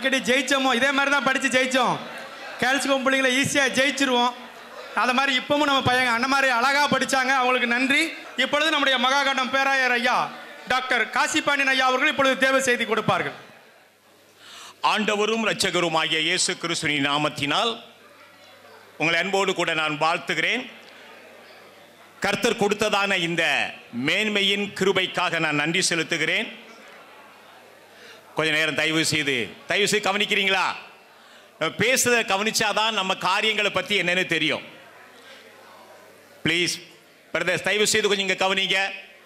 அடிக்கடி ஜெயிச்சோமோ இதே மாதிரி தான் படித்து ஜெயித்தோம். கேல்சியம் பிள்ளைங்களை ஈஸியாக ஜெயிச்சிருவோம். அது மாதிரி இப்பவும் நம்ம பையங்க அண்ணன் மாதிரி அழகாக படித்தாங்க, அவங்களுக்கு நன்றி. இப்பொழுது நம்முடைய மகாகண்டம் பேராயர் ஐயா டாக்டர் காசிபாண்டியன் ஐயா அவர்கள் இப்பொழுது தேவை செய்தி கொடுப்பார்கள். ஆண்டவரும் இரட்சகருமாகிய இயேசு கிறிஸ்துவின் நாமத்தினால் உங்களை அன்போடு கூட நான் வாழ்த்துகிறேன். கர்த்தர் கொடுத்ததான இந்த மேன்மையின் கிருபைக்காக நான் நன்றி செலுத்துகிறேன். கொஞ்ச நேரம் தயவு செய்து கவனிக்கிறீங்களா? பேசுறதை கவனிச்சாதான் நம்ம காரியங்களை பற்றி என்னன்னு தெரியும். ப்ளீஸ் பிரதர்ஸ், தயவு செய்து கொஞ்சம் இங்கே கவனிங்க.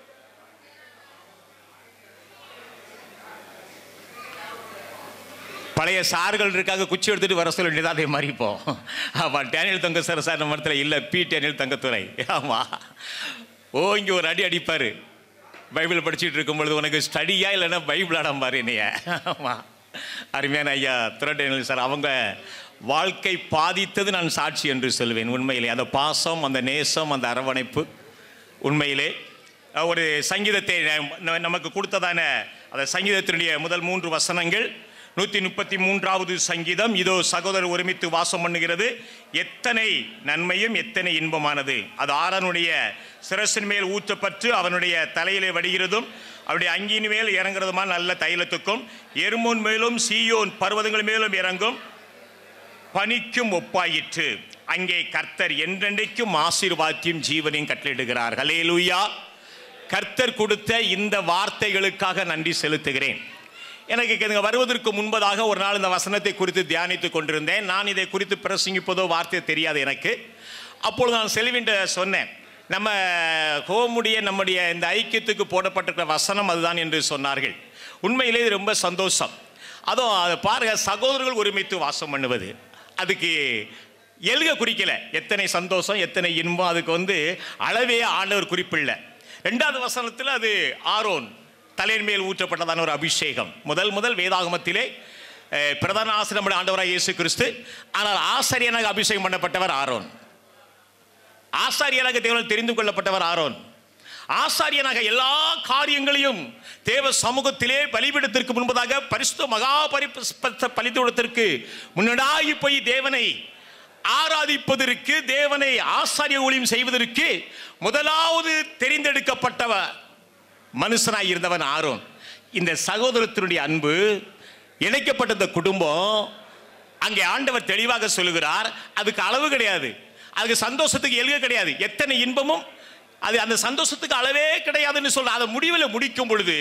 பழைய சார்கள் இருக்காங்க, குச்சி எடுத்துட்டு வர சொல்ல வேண்டியது அதே மாதிரி இப்போ. ஆமாம், டேனியல் தங்க சார் நம்ம இடத்துல இல்லை, பி டேனியல் தங்கத்துறை. ஆமாம், இங்கே ஒரு அடி அடிப்பார். பைபிள் படிச்சுட்டு இருக்கும் பொழுது உனக்கு ஸ்டடியா இல்லைன்னா பைபிள் ஆடம்பார் என்னைய. ஆமாம், அருமையான ஐயா துரை டேனியல் சார், அவங்க வாழ்க்கை பாதித்தது நான் சாட்சி என்று சொல்வேன். உண்மையிலே அந்த பாசம், அந்த நேசம், அந்த அரவணைப்பு உண்மையிலே ஒரு சங்கீதத்தை நமக்கு கொடுத்ததான அந்த சங்கீதத்தினுடைய முதல் 3 வசனங்கள் 133வது சங்கீதம். இதோ சகோதரர் ஒருமித்து வாசம் பண்ணுகிறது, எத்தனை நன்மையும் எத்தனை இன்பமானது. அது ஆரோனுடைய சிரசின் மேல் ஊற்றப்பட்டு அவனுடைய தலையிலே வடிகிறதும் அவருடைய அங்கியின் மேல் இறங்குறதுமா நல்ல தைலத்துக்கும் எருமோன் மேலும் சீயோன் பர்வதங்கள் மேலும் இறங்கும் பனிக்கும் ஒப்பாயிற்று. அங்கே கர்த்தர் என்றென்றைக்கும் ஆசீர்வாதத்தையும் ஜீவனையும் கட்டளையிடுகிறார். ஹல்லேலூயா. கர்த்தர் கொடுத்த இந்த வார்த்தைகளுக்காக நன்றி செலுத்துகிறேன். எனக்கு வருவதற்கு முன்பதாக ஒரு நாள் இந்த வசனத்தை குறித்து தியானித்துக் கொண்டிருந்தேன். நான் இதை குறித்து பிரசங்கிப்பதோ வார்த்தை தெரியாது எனக்கு. அப்பொழுது நான் செல்வின்ற சொன்னேன், நம்ம நம்முடைய இந்த ஐக்கியத்துக்கு போடப்பட்டிருக்கிற வசனம் அதுதான் என்று சொன்னார்கள். உண்மையிலே ரொம்ப சந்தோஷம். அதுவும் அதை பாருங்க, சகோதரர்கள் ஒருமித்து வாசம் பண்ணுவது, அதுக்கு எழுக குறிக்கல. எத்தனை சந்தோஷம், எத்தனை இன்பம், அதுக்கு அளவே ஆண்டவர் குறிப்பில்லை. 2வது வசனத்தில் அது ஆரோன் தலையின் மேல் ஊற்றப்பட்டதான ஒரு அபிஷேகம். முதல் வேதாகமத்திலே பிரதான ஆசிரியர் ஆண்டவராக இயேசு கிறிஸ்து, ஆனால் ஆசாரியனாக அபிஷேகம் பண்ணப்பட்டவர் ஆரோன். ஆசாரியனாக தேவனால் தெரிந்து கொள்ளப்பட்டவர் ஆரோன். ஆசாரியனாக எல்லா காரியங்களையும் தேவ சமூகத்திலே பலிபீடத்திற்கு முன்பதாக பரிசுத்த மகா பரிசுத்த பலிபீடத்திற்கு முன்னடாகி போய் தேவனை ஆராதிப்பதற்கு, தேவனை ஆசாரிய ஊழியம் செய்வதற்கு முதலாவது தெரிந்தெடுக்கப்பட்டவர் மனுஷனாய் இருந்தவன் ஆரோன். இந்த சகோதரத்தினுடைய அன்பு இணைக்கப்பட்ட இந்த குடும்பம், அங்கே ஆண்டவர் தெளிவாக சொல்லுகிறார், அதுக்கு அளவு கிடையாது, அதுக்கு சந்தோஷத்துக்கு எழுக கிடையாது, எத்தனை இன்பமும் அது அந்த சந்தோஷத்துக்கு அளவே கிடையாதுன்னு சொல்ல. அதை முடிவில் முடிக்கும் பொழுது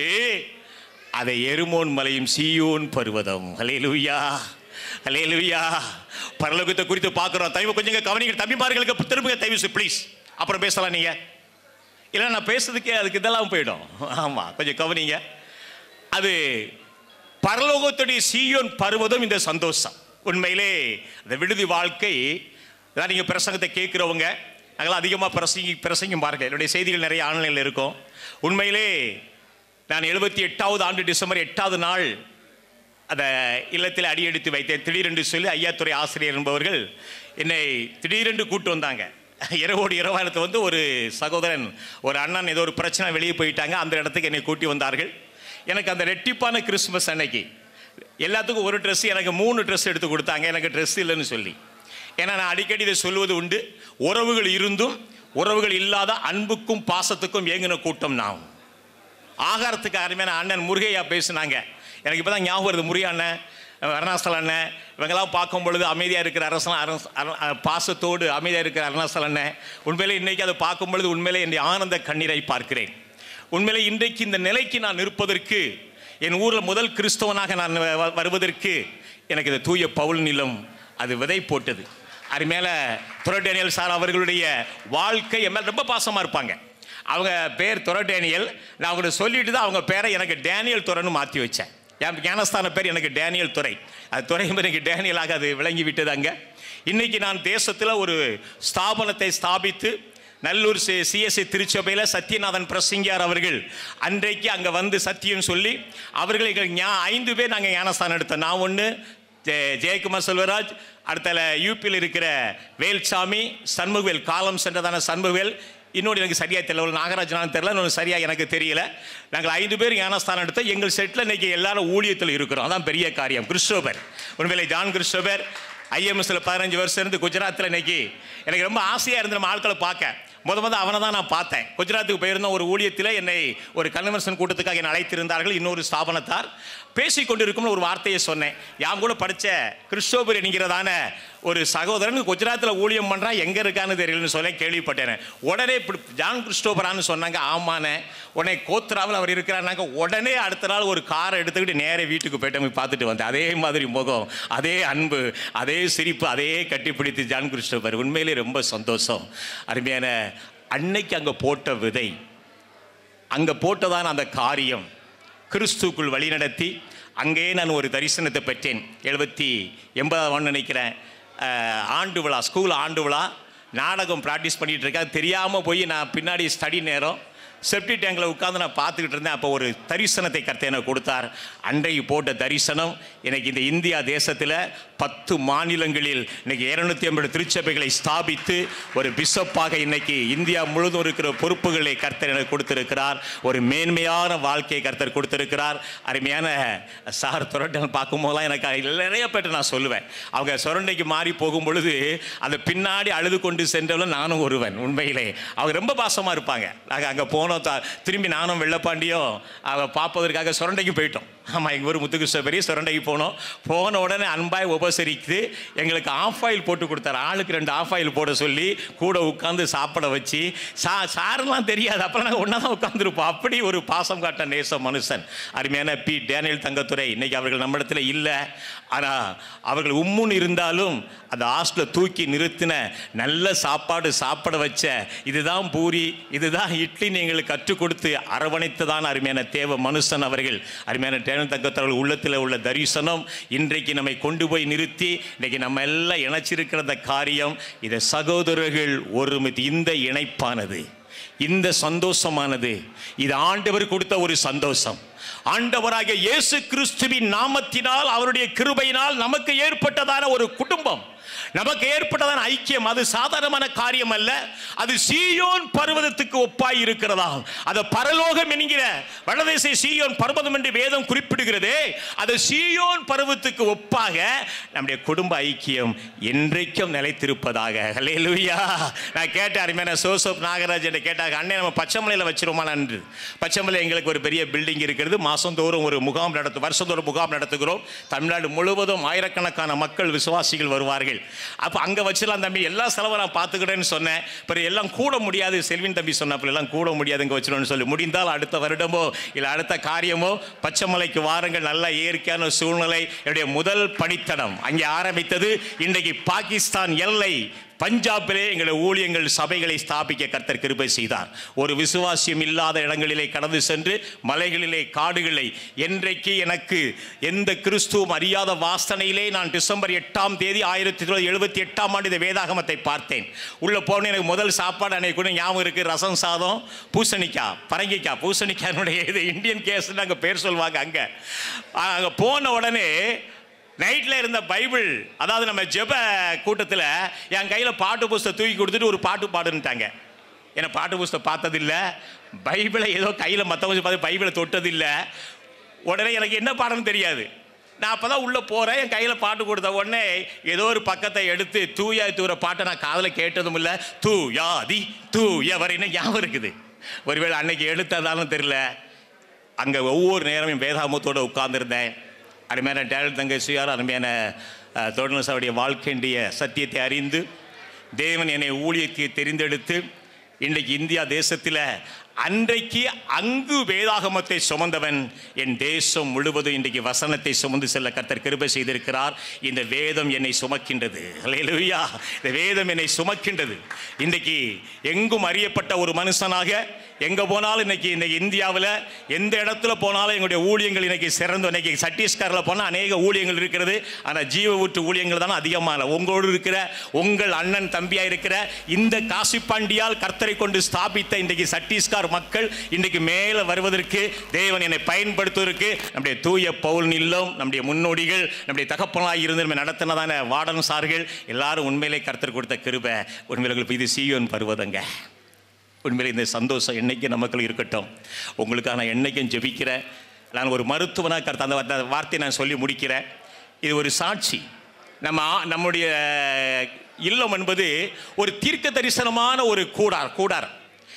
அதை எருமோன் மலையும் சீயோன் பர்வதம். ஹல்லேலூயா, ஹல்லேலூயா. பரலோகத்தை குறித்து பார்க்கிறோம். தயவு கொஞ்சம் கவனிங்க தம்பிமார்களுக்கு திரும்ப தயவு ப்ளீஸ். அப்புறம் பேசலாம் நீங்க, இல்லை நான் பேசுறதுக்கே அதுக்கு இதெல்லாம் போயிடும். ஆமாம், கொஞ்சம் கவனிங்க. அது பரலோகத்துடைய சீயோன் பருவதும் இந்த சந்தோஷம். உண்மையிலே அந்த விடுதி வாழ்க்கை தான். நீங்கள் பிரசங்கத்தை கேட்குறவங்க நாங்களாம் அதிகமாக பிரசங்கம் பாருங்கள். என்னுடைய செய்திகள் நிறைய ஆன்லைனில் இருக்கும். உண்மையிலே நான் 78வது ஆண்டு டிசம்பர் 8வது நாள் அந்த இல்லத்தில் அடியெடுத்து வைத்தேன். திடீரென்று சொல்லி ஐயாத்துறை ஆசிரியர் என்பவர்கள் என்னை திடீரென்று கூட்டு வந்தாங்க. இரவோடு இரவாயிரத்து ஒரு சகோதரன், ஒரு அண்ணன் ஏதோ ஒரு பிரச்சனை வெளியே போயிட்டாங்க. அந்த இடத்துக்கு என்னை கூட்டி வந்தார்கள். எனக்கு அந்த ரெட்டிப்பான கிறிஸ்துமஸ் அன்னைக்கு எல்லாத்துக்கும் ஒரு ட்ரெஸ், எனக்கு 3 ட்ரெஸ் எடுத்து கொடுத்தாங்க. எனக்கு ட்ரெஸ் இல்லைன்னு சொல்லி. ஏன்னா நான் அடிக்கடி இதை சொல்வது உண்டு, உறவுகள் இருந்தும் உறவுகள் இல்லாத அன்புக்கும் பாசத்துக்கும் ஏங்கின கூட்டம் நாம். ஆகாரத்துக்கு அருமையான அண்ணன் முருகையா பேசுனாங்க. எனக்கு இப்போ தான் ஞாபகம் வருது. முருகை அண்ணன், அருணாசல அண்ணன், இவங்கெல்லாம் பார்க்கும் பொழுது அமைதியாக இருக்கிற பாசத்தோடு அமைதியாக இருக்கிற அருணாசல அண்ணன். உண்மையிலே இன்றைக்கி அதை பார்க்கும் பொழுது உண்மையிலே என்னுடைய ஆனந்த கண்ணீரை பார்க்கிறேன். உண்மையிலே இன்றைக்கு இந்த நிலைக்கு நான் இருப்பதற்கு, என் ஊரில் முதல் கிறிஸ்தவனாக நான் வருவதற்கு எனக்கு இந்த தூய பவுல் நிலம் அது விதை போட்டது. அது மேலே துரை டேனியல் சார் அவர்களுடைய வாழ்க்கை என் மேலே ரொம்ப பாசமாக இருப்பாங்க. அவங்க பேர் துரை டேனியல். நான் அவங்களை சொல்லிட்டு தான் அவங்க பேரை எனக்கு டேனியல் துரைன்னு மாற்றி வச்சேன். என் ஞானஸ்தான பேர் எனக்கு டேனியல் துரை. அது துறை எனக்கு டேனியலாக அது விளங்கி விட்டது. அங்கே இன்றைக்கி நான் தேசத்தில் ஒரு ஸ்தாபனத்தை ஸ்தாபித்து நல்லூர் சிஎஸ்ஐ திருச்சபையில் சத்யநாதன் பிரசிங்கியார் அவர்கள் அன்றைக்கு அங்கே சத்தியம் சொல்லி அவர்கள் எங்களுக்கு 5 பேர் நாங்கள் ஞானஸ்தானம் எடுத்தோம். நான் ஒன்று, ஜெயக்குமார் செல்வராஜ், அடுத்த யூபியில் இருக்கிற வேல்சாமி, சண்முகவேல், காலம் சென்றதான சண்முகவேல், இன்னொன்று எனக்கு சரியாக தெரியல, நாகராஜனாலும் தெரியல, இன்னொன்று சரியாக எனக்கு தெரியல. நாங்கள் 5 பேர் ஞானஸ்தானம் எடுத்து எங்கள் செட்டில் இன்றைக்கி எல்லாரும் ஊழியத்தில் இருக்கிறோம். அதான் பெரிய காரியம். கிறிஸ்டோபர், உண்மையிலே ஜான் கிறிஸ்டோபர் IMSல 15 வருஷம் இருந்து குஜராத்தில் இன்னைக்கு எனக்கு ரொம்ப ஆசையாக இருந்து நம்ம ஆட்களை பார்க்க. அவனை தான் நான் பார்த்தேன். குஜராத்துக்கு போயிருந்த ஒரு ஊழியத்தில் என்னை ஒரு கன்வென்ஷன் கூட்டத்துக்காக என்னை அழைத்திருந்தார்கள். இன்னொரு ஸ்தாபனத்தார் பேசிக்கொண்டிருக்கும் ஒரு வார்த்தையை சொன்னேன். யான் கூட படித்த கிறிஸ்டோபர் என்கிறதான ஒரு சகோதரன் குஜராத்தில் ஊழியம் பண்ணுறான், எங்கே இருக்கான்னு தெரியலன்னு சொல்ல கேள்விப்பட்டேன். உடனே இப்படி ஜான் கிறிஸ்டோபரான்னு சொன்னாங்க. ஆமாண்ணே. உடனே கோத்ராவில் அவர் இருக்கிறாருனாங்க. உடனே அடுத்த நாள் ஒரு காரை எடுத்துக்கிட்டு நேரே வீட்டுக்கு போயிட்டு போய் பார்த்துட்டு வந்தேன். அதே மாதிரி முகம், அதே அன்பு, அதே சிரிப்பு, அதே கட்டிப்பிடித்து ஜான் கிறிஸ்டோபர். உண்மையிலே ரொம்ப சந்தோஷம். அருமையான அன்னைக்கு அங்கே போட்ட விதை, அங்கே போட்டதான் அந்த காரியம் கிறிஸ்துக்குள் வழிநடத்தி அங்கேயே நான் ஒரு தரிசனத்தை பெற்றேன். 80 நினைக்கிறேன். ஆண்டு விழா, ஸ்கூல் ஆண்டு விழா நாடகம் ப்ராக்டிஸ் பண்ணிகிட்டு இருக்கேன். தெரியாமல் போய் நான் பின்னாடி ஸ்டடி நேரம் செப்டி டேங்கில் உட்காந்து நான் பார்த்துக்கிட்டு இருந்தேன். அப்போ ஒரு தரிசனத்தை கர்த்தர் எனக்கு கொடுத்தார். அன்றைக்கு போட்ட தரிசனம் எனக்கு இந்த இந்தியா தேசத்தில் 10 மாநிலங்களில் இன்னைக்கு 250 திருச்சபைகளை ஸ்தாபித்து ஒரு பிஷப்பாக இன்னைக்கு இந்தியா முழுவதும் இருக்கிற பொறுப்புகளை கர்த்தர் எனக்கு கொடுத்திருக்கிறார். ஒரு மேன்மையான வாழ்க்கையை கர்த்தர் கொடுத்திருக்கிறார். அருமையான சார் சுரண்டை பார்க்கும்போதெல்லாம் எனக்கு நிறைய பேர்ட்ட நான் சொல்லுவேன். அவங்க சுரண்டைக்கு மாறி போகும் பொழுது அந்த பின்னாடி அழுது கொண்டு சென்றவளும் நானும் ஒருவன். உண்மையிலே அவங்க ரொம்ப பாசமாக இருப்பாங்க. நாங்கள் அங்கே போனோம், திரும்பி நானும் வெள்ளப்பாண்டியும் அவள் பார்ப்பதற்காக சுரண்டைக்கு போயிட்டோம். ஆமாம், எங்கள் ஊர் முத்துகிருஷ்ண பெரிய சுரண்டைக்கு போன உடனே அன்பாய் உபசரித்து எங்களுக்கு ஆஃப் ஆயில் போட்டு கொடுத்தாரு. ஆளுக்கு 2 ஆஃப் ஆயில் போட சொல்லி கூட உட்காந்து சாப்பிட வச்சு சாரெல்லாம் தெரியாது, அப்புறம் நாங்கள் ஒன்றா தான் உட்காந்துருப்போம். அப்படி ஒரு பாசம் காட்ட நேச மனுஷன். அருமையான டேனியல் தங்கத்துரை. இன்னைக்கு அவர்கள் நம்மிடத்தில் இல்லை. ஆனால் அவர்கள் உம்முன்னு இருந்தாலும் அந்த ஹாஸ்டலில் தூக்கி நிறுத்தின, நல்ல சாப்பாடு சாப்பிட வச்ச, இதுதான் பூரி, இதுதான் இட்லி எங்களுக்கு கற்றுக் கொடுத்து அரவணைத்ததான் அருமையான தேவ மனுஷன் அவர்கள். அருமையான டேனியல் தங்கத்தவர்கள் உள்ளத்தில் உள்ள தரிசனம் இன்றைக்கு நம்மை கொண்டு போய் நிறுத்தி இன்னைக்கு நம்ம எல்லாம் இணைச்சிருக்கிற அந்த காரியம், இதை சகோதரர்கள் ஒருமித்து இந்த இணைப்பானது, இந்த சந்தோஷமானது, இது ஆண்டவர் கொடுத்த ஒரு சந்தோஷம். ஆண்டவராகிய இயேசு கிறிஸ்துவின் நாமத்தினால் அவருடைய கிருபையினால் நமக்கு ஏற்பட்டதான ஒரு குடும்பம், நமக்கு ஏற்பட்டதான ஐக்கியம், அது சாதாரணமான காரியம் அல்ல. அது சீயோன் பர்வதத்துக்கு ஒப்பாய் இருக்கிறதா. அது பரலோகம் என்கிற வடதேச சீயோன் பர்வதம் என்று வேதம் குறிப்பிடுகிறது. அது சீயோன் பர்வதத்துக்கு ஒப்பாக நம்முடைய குடும்ப ஐக்கியம் என்றைக்கும் நிலைத்திருப்பதாக. ஹல்லேலூயா. நான் கேட்டேன், அருமையான சோசப் நாகராஜ் என்று கேட்டாங்க, அண்ணே நம்ம பச்சைமலையில் வச்சிருமா நன்று. பச்சைமலை எங்களுக்கு ஒரு பெரிய பில்டிங் இருக்கிறது. மாதந்தோறும் ஒரு முகாம் வருஷந்தோறும் முகாம் நடத்துகிறோம். தமிழ்நாடு முழுவதும் ஆயிரக்கணக்கான மக்கள் விசுவாசிகள் வருவார்கள். அப்போ அங்கே வச்சிடலாம் தம்பி, எல்லா செலவும் நான் பார்த்துக்கிறேன்னு சொன்னேன். பிறகு எல்லாம் கூட முடியாது, செல்வின் தம்பி சொன்னப்போ எல்லாம் கூட முடியாது, இங்கே வச்சிடணும்னு சொல்லி, முடிந்தால் அடுத்த வருடமோ இல்லை அடுத்த காரியமோ பச்சைமலைக்கு வாருங்கள். நல்ல இயற்கையான சூழ்நிலை. என்னுடைய முதல் பணித்தனம் அங்கே ஆரம்பித்தது. இன்றைக்கு பாகிஸ்தான் எல்லை பஞ்சாபிலே எங்களை ஊழியங்கள் சபைகளை ஸ்தாபிக்க கர்த்தர் கிருபை செய்தார். ஒரு விசுவாசியம் இல்லாத இடங்களிலே கடந்து சென்று மலைகளிலே காடுகளை, என்றைக்கு எனக்கு எந்த கிறிஸ்துவும் அறியாத வாசனையிலே நான் டிசம்பர் 8ஆம் தேதி 1978ஆம் ஆண்டு இந்த வேதாகமத்தை பார்த்தேன். உள்ளே போன எனக்கு முதல் சாப்பாடு அன்னைக்கு கூட ஞாபகம் இருக்குது. ரசம் சாதம், பூசணிக்காய், பரங்கிக்காய், பூசணிக்காய் இது இந்தியன் கேஸ்ன்னு அங்கே பேர் சொல்லுவாங்க. அங்கே போன உடனே நைட்டில் இருந்த பைபிள், அதாவது நம்ம ஜெப கூட்டத்தில் என் கையில் பாட்டு புஸ்தகம் தூக்கி கொடுத்துட்டு ஒரு பாட்டு பாடுன்ட்டாங்க. ஏன்னா பாட்டு புஸ்தகம் பார்த்ததில்லை, பைபிளை ஏதோ கையில் மற்றவங்க பார்த்து பைபிளை தொட்டதில்லை. உடனே எனக்கு என்ன பாடணும்னு தெரியாது. நான் அப்போ தான் உள்ளே போகிறேன். என் கையில் பாட்டு கொடுத்த உடனே ஏதோ ஒரு பக்கத்தை எடுத்து தூயா தூர பாட்டை நான் காதில் கேட்டதும் இல்லை. தூயாதி தூயவரின்னு ஞாபகம் இருக்குது. ஒருவேளை அன்னைக்கு எடுத்ததாலும் தெரியல. அங்கே ஒவ்வொரு நேரமும் வேதாகமத்தோடு உட்கார்ந்துருந்தேன். அருமையான டேனியல் தங்கச்சியார், அருமையான தொடர்நசாவுடைய வாழ்க்கையுடைய சத்தியத்தை அறிந்து தேவன் என்னை ஊழியத்தை தெரிந்தெடுத்து இன்றைக்கு இந்தியா தேசத்தில் அன்றைக்கு அங்கு வேதாகமத்தை சுமந்தவன் என் தேசம் முழுவதும் இன்றைக்கு வசனத்தை சுமந்து செல்ல கர்த்தர் கிருபை செய்திருக்கிறார். இந்த வேதம் என்னை சுமக்கின்றது. ஹல்லேலூயா. இந்த வேதம் என்னை சுமக்கின்றது. இன்றைக்கு எங்கும் அறியப்பட்ட ஒரு மனுஷனாக எங்கே போனாலும் இன்னைக்கு இந்தியாவில் எந்த இடத்துல போனாலும் எங்களுடைய ஊழியங்கள் இன்னைக்கு சிறந்து, இன்னைக்கு சத்தீஸ்கரில் போனால் அநேக ஊழியங்கள் இருக்கிறது. ஆனால் ஜீவ ஊற்று ஊழியங்கள் தான் அதிகமான. உங்களோடு இருக்கிற உங்கள் அண்ணன் தம்பியாக இருக்கிற இந்த காசிப்பாண்டியால் கர்த்தரை கொண்டு ஸ்தாபித்த இன்றைக்கு சத்தீஸ்கர் மக்கள் இன்றைக்கு மேலே வருவதற்கு தேவன் என்னை பயன்படுத்துவதற்கு நம்முடைய தூய பவுல் நில்லும், நம்முடைய முன்னோடிகள், நம்முடைய தகப்பனாக இருந்து நம்ம நடத்தினதான வார்டன் சார்கள் எல்லாரும் உண்மையிலே கர்த்தர் கொடுத்த கிருபை. உண்மையிலே இது சீயோன் பருவதங்க. உண்மையிலே இந்த சந்தோஷம் என்றைக்கும் நமக்குள் இருக்கட்டும். உங்களுக்காக நான் என்றைக்கும் ஜெபிக்கிறேன். நான் ஒரு மருத்துவனாக கருத்து அந்த வார்த்தையை நான் சொல்லி முடிக்கிறேன். இது ஒரு சாட்சி. நம்முடைய இல்லம் என்பது ஒரு தீர்க்க தரிசனமான ஒரு கூடார்.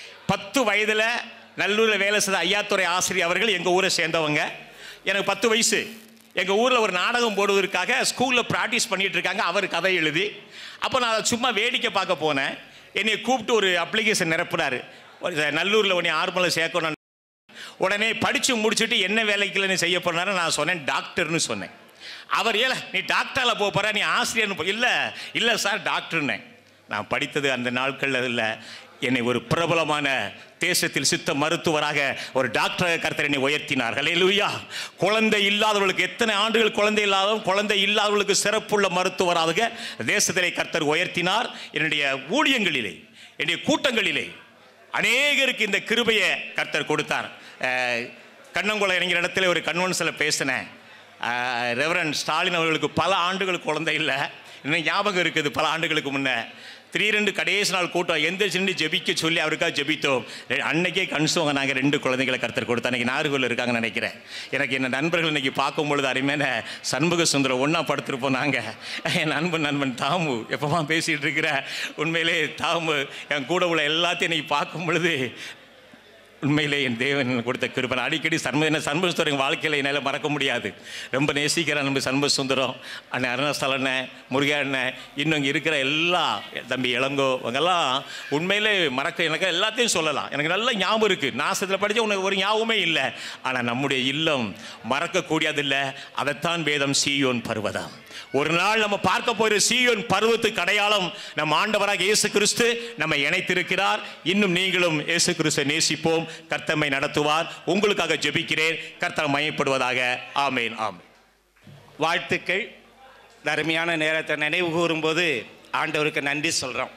10 வயதில் நல்லூரில் வேலை செய்த ஐயாத்துறை ஆசிரியர் அவர்கள் எங்கள் ஊரை சேர்ந்தவங்க. எனக்கு 10 வயசு. எங்கள் ஊரில் ஒரு நாடகம் போடுவதற்காக ஸ்கூலில் ப்ராக்டிஸ் பண்ணிகிட்டு இருக்காங்க. அவர் கதை எழுதி. அப்போ நான் அதை சும்மா வேடிக்கை பார்க்க போனேன். என்னை கூப்பிட்டு ஒரு அப்ளிகேஷன் நிரப்புனார். நல்லூரில் உடனே ஆர்மலை சேர்க்கணும். உடனே படித்து முடிச்சுட்டு என்ன வேலைக்குன்னு செய்ய போனாரு. நான் சொன்னேன் டாக்டர்னு சொன்னேன். அவர் நீ டாக்டரில் போகிற, நீ ஆசிரியர்னு இல்லை சார் டாக்டர்னு. நான் படித்தது அந்த நாட்களில் இல்லை. என்னை ஒரு பிரபலமான தேசத்தில் சித்த மருத்துவராக ஒரு டாக்டராக கர்த்தர் என்னை உயர்த்தினார். ஹல்லேலூயா. குழந்தை இல்லாதவர்களுக்கு எத்தனை ஆண்டுகள் குழந்தை இல்லாதவர்களுக்கு சிறப்புள்ள மருத்துவராக தேசத்திலே கர்த்தர் உயர்த்தினார். என்னுடைய ஊழியங்களிலே, என்னுடைய கூட்டங்களிலே அநேகருக்கு இந்த கிருபையை கர்த்தர் கொடுத்தார். கண்ணங்குளம் என்கிற இடத்துல ஒரு கன்வென்ஷனில் பேசினேன். ரெவரண்ட் ஸ்டாலின் அவர்களுக்கு பல ஆண்டுகள் குழந்தை இல்லை. இன்னும் ஞாபகம் இருக்குது. பல ஆண்டுகளுக்கு முன்னே 3-2 கடைசி நாள் கூட்டம் எந்திரிச்சு ஜெபிக்க சொல்லி அவருக்காக ஜெபித்தோம். அன்னைக்கே கன்சுவாங்க. நாங்கள் 2 குழந்தைகளை கர்த்தர் கொடுத்தோம். அன்றைக்கி நாகர்கோவில் இருக்காங்கன்னு நினைக்கிறேன். எனக்கு என்ன நண்பர்கள் இன்றைக்கி பார்க்கும்பொழுது அருமையான சண்முக சுந்தரம் ஒன்றா படுத்துருப்போம். நாங்கள் என் நண்பன் தாமு எப்போமா பேசிகிட்டு இருக்கிற உண்மையிலே தாமு என் கூட உள்ள எல்லாத்தையும் இன்றைக்கி பார்க்கும் பொழுது உண்மையிலே என் தேவன் கொடுத்த கிருபை. அடிக்கடி சண்முக சுந்தரம் வாழ்க்கையில் என்னால் மறக்க முடியாது. ரொம்ப நேசிக்கிறேன் நம்ம சண்முக சுந்தரம் அண்ணன், அருணாஸ்தல அண்ணன், முருகா அண்ணன், இன்னும் இங்கே இருக்கிற எல்லா தம்பி இளங்கோ அவங்கெல்லாம் உண்மையிலே எனக்கு எல்லாத்தையும் சொல்லலாம். எனக்கு நல்ல ஞாபகம் இருக்குது. நாசத்தில் படித்த உனக்கு ஒரு ஞாபகமே இல்லை. ஆனால் நம்முடைய இல்லம் மறக்கக்கூடியதில்லை. அதைத்தான் வேதம் சீயோன் பர்வதம். ஒரு நாள் நம்ம பார்க்க போகிற சீயோன் பர்வத்துக்கு அடையாளம் நம் ஆண்டவராக இயேசு கிறிஸ்து நம்மை இணைத்திருக்கிறார். இன்னும் நீங்களும் இயேசு கிறிஸ்துவை நேசிப்போம். கர்த்தரை நடத்துவார். உங்களுக்காக ஜெபிக்கிறேன். கர்த்தர் மகிமைப்படுவதாக. ஆமென். ஆமென். வாழ்த்துக்கள். அருமையான நேரத்தை நினைவு கூறும்போது ஆண்டவருக்கு நன்றி சொல்கிறோம்.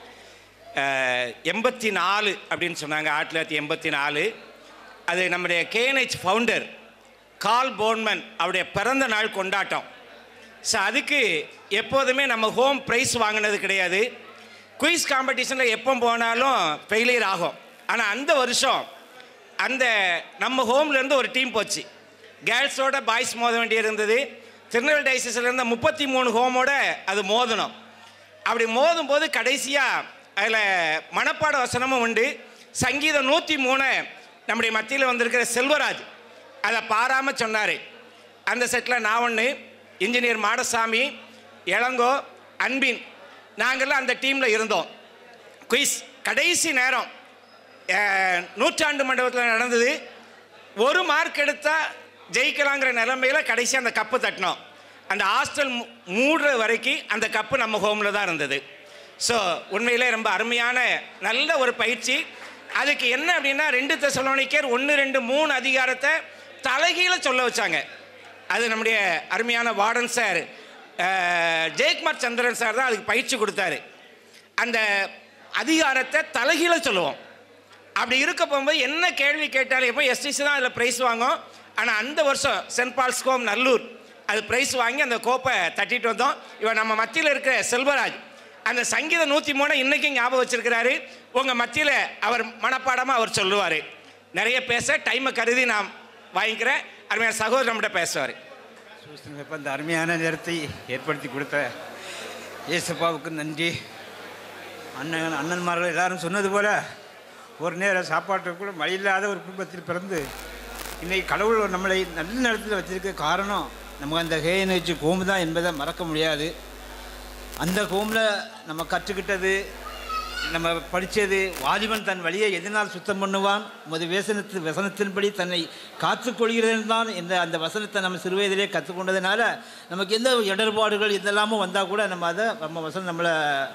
84 அப்படின்னு சொன்னாங்க. 1984. அது நம்முடைய KNH ஃபவுண்டர் கால் போன்மன் அவருடைய பிறந்த நாள் கொண்டாட்டம். ஸோ அதுக்கு எப்போதுமே நம்ம ஹோம் ப்ரைஸ் வாங்கினது கிடையாது. குயிஸ் காம்படிஷனில் எப்போ போனாலும் ஃபெயிலியர் ஆகும். ஆனால் அந்த வருஷம் அந்த நம்ம ஹோம்லேருந்து ஒரு டீம் போச்சு. கேர்ள்ஸோட பாய்ஸ் மோத வேண்டிய இருந்தது. திருநெல்வேலி டைசஸில் இருந்த 33 ஹோமோட அது மோதணும். அப்படி மோதும் போது கடைசியாக அதில் மனப்பாட வசனமும் உண்டு. சங்கீதம் 103 நம்முடைய மத்தியில் வந்திருக்கிற செல்வராஜ் அதை பாராமல் சொன்னார். அந்த செட்டில் நான் ஒன்று, இன்ஜினியர் மாடசாமி, இளங்கோ, அன்பின், நாங்கள்லாம் அந்த டீமில் இருந்தோம். குயிஸ் கடைசி நேரம் நூற்றாண்டு மண்டபத்தில் நடந்தது. 1 மார்க் எடுத்தால் ஜெயிக்கலாங்கிற நிலைமையில் கடைசி அந்த கப்பு தட்டினோம். அந்த ஹாஸ்டல் மூடுற வரைக்கும் அந்த கப்பு நம்ம ஹோமில் தான் இருந்தது. ஸோ உண்மையிலே ரொம்ப அருமையான நல்ல ஒரு பயிற்சி. அதுக்கு என்ன அப்படின்னா 2 தெசலோனிக்கேயர் 1, 2, 3 அதிகாரத்தை தலைகீழ சொல்ல வச்சாங்க. அது நம்முடைய அருமையான warden sir Jayakumar Chandran sir தான் அதுக்கு பயிற்சி கொடுத்தாரு. அந்த அதிகாரத்தை தலைகீழ சொல்லுவோம். அப்படி இருக்க போகும்போது என்ன கேள்வி கேட்டாலும் எப்போ எஸ்டிசி தான் அதில் ப்ரைஸ் வாங்கும். ஆனால் அந்த வருஷம் சென்ட் பால்ஸ் ஹோம் நல்லூர் அது ப்ரைஸ் வாங்கி அந்த கோப்பை தட்டிட்டு வந்தோம். இவன் நம்ம மத்தியில் இருக்கிற செல்வராஜ் அந்த சங்கீதம் 103 இன்றைக்கும் ஞாபகம் வச்சிருக்கிறாரு. உங்கள் மத்தியில் அவர் மனப்பாடமாக அவர் சொல்லுவார். நிறைய பேச டைமை கருதி நான் வாங்கிக்கிறேன். அருமையான சகோதரர் நம்மகிட்ட பேசுவார். இப்போ இந்த அருமையான நேரத்தை ஏற்படுத்தி கொடுத்த இயேசுப்பாவுக்கு நன்றி. அண்ணன்மார்கள் எல்லாரும் சொன்னது போல் ஒரு நேரம் சாப்பாட்டுக்கு கூட மழை இல்லாத ஒரு குடும்பத்தில் பிறந்து இன்றைக்கி கடவுள் நம்மளை நல்ல நேரத்தில் வச்சிருக்க காரணம் நமக்கு அந்த KNH ஹோம் தான் என்பதை மறக்க முடியாது. அந்த ஹோமில் நம்ம கற்றுக்கிட்டது, நம்ம படித்தது, வாலிபன் தன் வழியை எதனால் சுத்தம் பண்ணுவான், வசனத்தின்படி தன்னை காத்துக்கொள்கிறது தான் என்ற அந்த வசனத்தை நம்ம சிறுவயதிலே கற்றுக்கொண்டதுனால நமக்கு எந்த இடர்பாடுகள் இதெல்லாமும் வந்தால் கூட நம்ம வசனம் நம்மளை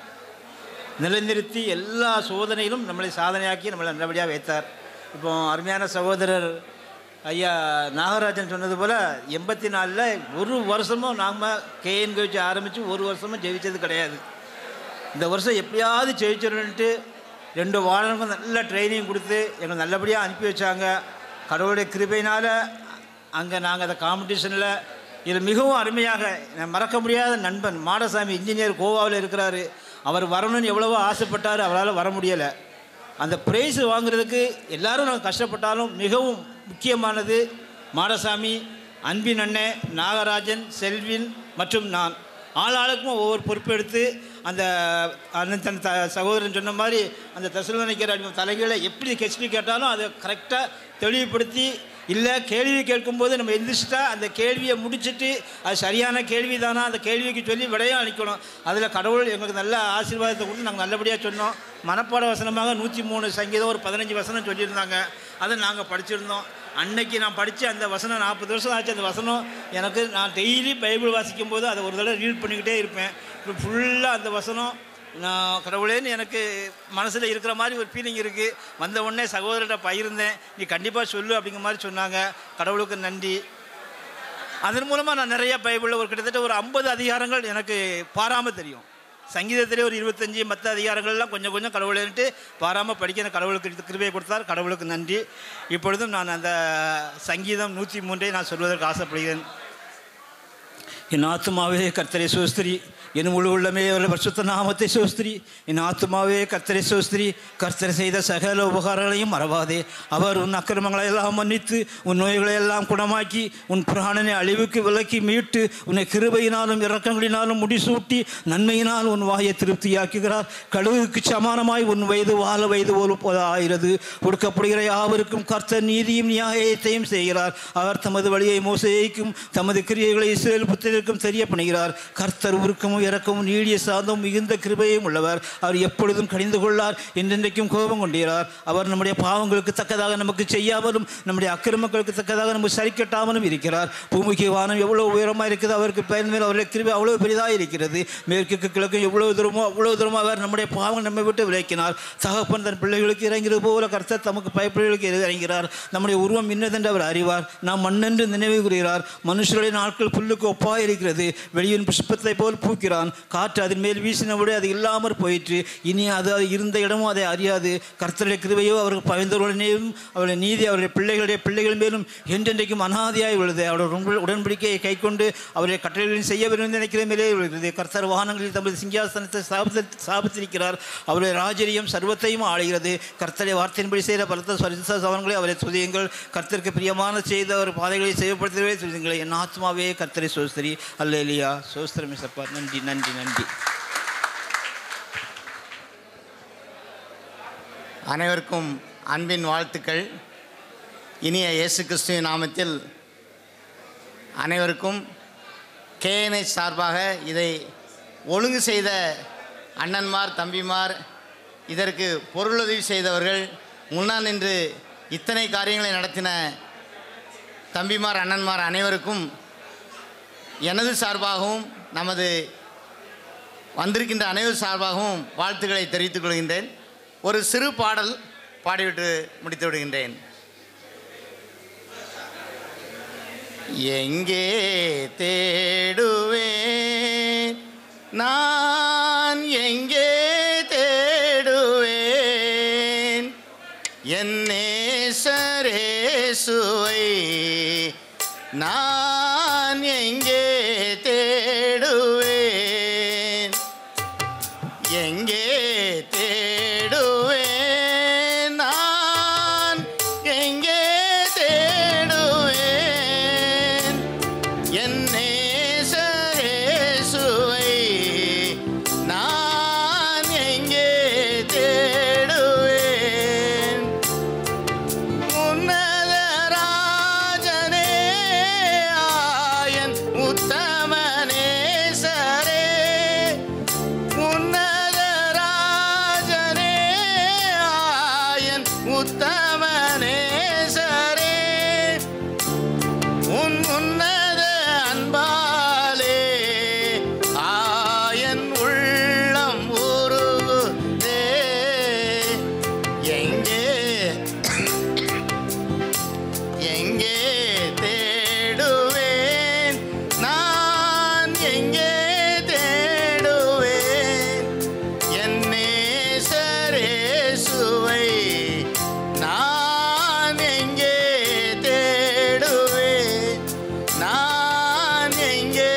நிலைநிறுத்தி எல்லா சோதனையிலும் நம்மளை சாதனையாக்கி நம்மளை நல்லபடியாக வைத்தார். இப்போ அருமையான சகோதரர் ஐயா நாகராஜன் சொன்னது போல் 84ல் ஒரு வருஷமும் நாம் KNH ஆரம்பித்து ஒரு வருஷமும் ஜெயித்தது கிடையாது. இந்த வருஷம் எப்படியாவது ஜெயிச்சிடணுன்ட்டு 2 வாரங்களும் நல்ல ட்ரைனிங் கொடுத்து எங்களை நல்லபடியாக அனுப்பி வச்சாங்க. கடவுளுடைய கிருபையினால் அங்கே நாங்கள் அந்த காம்படிஷனில் இதில் மிகவும் அருமையாக மறக்க முடியாத நண்பன் மாடசாமி இன்ஜினியர் கோவாவில் இருக்கிறாரு. அவர் வரணும்னு எவ்வளவோ ஆசைப்பட்டார், அவரால் வர முடியலை. அந்த ப்ரைஸ் வாங்குறதுக்கு எல்லாரும் நாங்கள் கஷ்டப்பட்டாலும் மிகவும் முக்கியமானது மாடசாமி, அன்பின் அண்ணன், நாகராஜன், செல்வின் மற்றும் நான் ஆளாளுக்கும் ஒவ்வொரு பொறுப்பெடுத்து அந்த அண்ணன் தன் சகோதரன் சொன்ன மாதிரி அந்த தசுலனிக்கிற தலைகளை எப்படி கேள்வி கேட்டாலும் அதை கரெக்டாக தெளிவுபடுத்தி, இல்லை கேள்வி கேட்கும்போது நம்ம எந்திரிச்சிட்டா அந்த கேள்வியை முடிச்சுட்டு அது சரியான கேள்வி தானா அந்த கேள்விக்கு சொல்லி விடையும் அளிக்கணும். அதில் கடவுள் எங்களுக்கு நல்ல ஆசீர்வாதத்தை கொடுத்து நாங்கள் நல்லபடியாக சொன்னோம். மனப்பாட வசனமாக 103 சங்கீதம் ஒரு 15 வசனம் சொல்லியிருந்தாங்க. அதை நாங்கள் படிச்சிருந்தோம். அன்னைக்கு நான் படித்த அந்த வசனம் 40 வருஷம் ஆச்சு. அந்த வசனம் எனக்கு நான் டெய்லி பைபிள் வாசிக்கும் போது அதை ஒரு தடவை ரீட் பண்ணிக்கிட்டே இருப்பேன். இப்போ ஃபுல்லாக அந்த வசனம் நான் கடவுளேன்னு எனக்கு மனசில் இருக்கிற மாதிரி ஒரு ஃபீலிங் இருக்குது. வந்த உடனே சகோதரர்கிட்ட பகிர்ந்தேன். நீ கண்டிப்பாக சொல்லு அப்படிங்கிற மாதிரி சொன்னாங்க. கடவுளுக்கு நன்றி. அதன் மூலமாக நான் நிறைய பைபிளில் ஒரு கிட்டத்தட்ட ஒரு 50 அதிகாரங்கள் எனக்கு பாராமல் தெரியும். சங்கீதத்திலே ஒரு 25, மற்ற அதிகாரங்கள்லாம் கொஞ்சம் கொஞ்சம் கடவுளேன்ட்டு பாராமல் படிக்க எனக்கு கடவுளுக்கு கிருபையை கொடுத்தார். கடவுளுக்கு நன்றி. இப்பொழுதும் நான் அந்த சங்கீதம் 103 நான் சொல்வதற்கு ஆசைப்படுகிறேன். என் ஆத்துமாவே கர்த்தரை சோஸ்திரி, என் முழு உள்ளமே அவருடைய பரிசுத்த நாமத்தை சோஸ்திரி. என் ஆத்துமாவே கர்த்தரை சோஸ்திரி. கர்த்தர் செய்த சகல உபகாரங்களையும் மறவாதே. அவர் உன் அக்கிரமங்களை எல்லாம் மன்னித்து உன் நோய்களை எல்லாம் குணமாக்கி உன் பிராணனை அழிவுக்கு விலக்கி மீட்டு உன்னை கிருபையினாலும் இரக்கங்களினாலும் முடிசூட்டி நன்மையினால் உன் வாயை திருப்தியாக்குகிறார். கழுகுக்கு சமானமாய் உன் வயது வாழ வயது போல ஆகிறது. கொடுக்கப்படுகிற யாவருக்கும் கர்த்தர் நீதியும் நியாயத்தையும் செய்கிறார். அவர் தமது வழியை மோசேக்கும் தமது கிரியைகளை இஸ்ரவேல் புத்திரருக்கும் தெரியப்படுகிறார். கர்த்தர் உருக்கமும் இரக்கமும் நீடிய சாந்தமும் மிகுந்த கிருபையும் உள்ளவர். அவர் எப்பொழுதும் கடிந்து கொள்ளார், என்றென்றைக்கும் கோபம் கொண்டிருக்கிறார். அவர் நம்முடைய பாவங்களுக்கு தக்கதாக நமக்கு செய்யாமலும் நம்முடைய அக்கிரமங்களுக்கு தக்கதாக நமக்கு சரி கட்டாமலும் இருக்கிறார். பூமிக்கு வானம் எவ்வளோ உயரமாக இருக்குது, அவருக்கு பயன் மேல் அவருடைய கிருபை அவ்வளோ பெரிதாக இருக்கிறது. மேற்குக்கு கிழக்கும் எவ்வளவு தூரமோ அவர் நம்முடைய பாவங்கள் நம்மை விட்டு விலக்கினார். தகப்பன் தன் பிள்ளைகளுக்கு இறங்கிறது போல கர்த்தர் தமக்கு பயப்பிள்ளைகளுக்கு இறங்கிறார். நம்முடைய உருவம் இன்னதென்று அவர் அறிவார். நாம் மண்ணென்று நினைவு கூறுகிறார். மனுஷருடைய நாட்கள் புல்லுக்கு ஒப்பாக இருக்கிறது. வெளியின் புஷ்பத்தை போல் பூக்கிறான். காற்று அதன் மேல் வீசினவுடைய அது இல்லாமற் போயிற்று. இனி அது இருந்த இடமும் அதை அறியாது. கர்த்தருடைய கிருபையோ அவருக்கு பயந்தவர்களுடனேயும் அவருடைய நீதி அவருடைய பிள்ளைகள் மேலும் என்றென்றைக்கும் அனாதியாய் உள்ளது. அவருடைய உடன்படிக்கையை கை கொண்டு அவருடைய கட்டளைகளின் செய்ய விரும்பி நினைக்கிற மேலே உள்ளது. கர்த்தர் வாகனங்களில் தமது சிங்காசனத்தை ஸ்தாபித்திருக்கிறார். அவருடைய ராஜரியம் சர்வத்தையும் ஆளுகிறது. கர்த்தருடைய வார்த்தையின்படி செய்த பலத்த சவன்களை அவரை துதியுங்கள். கர்த்தருக்கு பிரியமான செய்த அவர் பாதைகளை செய்யப்படுத்தவே துதியுங்கள். என் ஆத்மாவே கர்த்தரை சோஸ்திரி. அல்லேலூயா. சோஸ்திரமே சப்பா. நன்றி நன்றி நன்றி. அனைவருக்கும் அன்பின் வாழ்த்துக்கள். இனிய இயேசு கிறிஸ்துவின் நாமத்தில் அனைவருக்கும் KNH சார்பாக இதை ஒழுங்கு செய்த அண்ணன்மார், தம்பிமார், இதற்கு பொருளுதவி செய்தவர்கள், முன்னால் நின்று இத்தனை காரியங்களை நடத்தின தம்பிமார், அண்ணன்மார் அனைவருக்கும் எனது சார்பாகவும் நமது வந்திருக்கின்ற அனைவர் சார்பாகவும் வாழ்த்துக்களை தெரிவித்துக் கொள்கின்றேன். ஒரு சிறு பாடல் பாடிவிட்டு முடித்து விடுகின்றேன். எங்கே தேடுவேன் நான், எங்கே தேடுவேன் என் நேசரேசுவை நான், எங்கே தேடுவேன், எங்கே தேடுவேன் நான், எங்கே தேடுவேன் என் நேசரேசுவை நான், எங்கே தேடுவேன் உன்னத ராஜனே ஆயன் உத்தமனேசரே, உன்னத ராஜனே ஆயன் உத்தமனேசரே, உன் உன்னத அன்பாலே ஆயன் உள்ளம் உருகுதே. எங்கே எங்கே தேடுவேன் நான், எங்கே தேடுவேன் என் நேசரேசுவை நான், எங்கே தேடுவேன், நான் எங்கே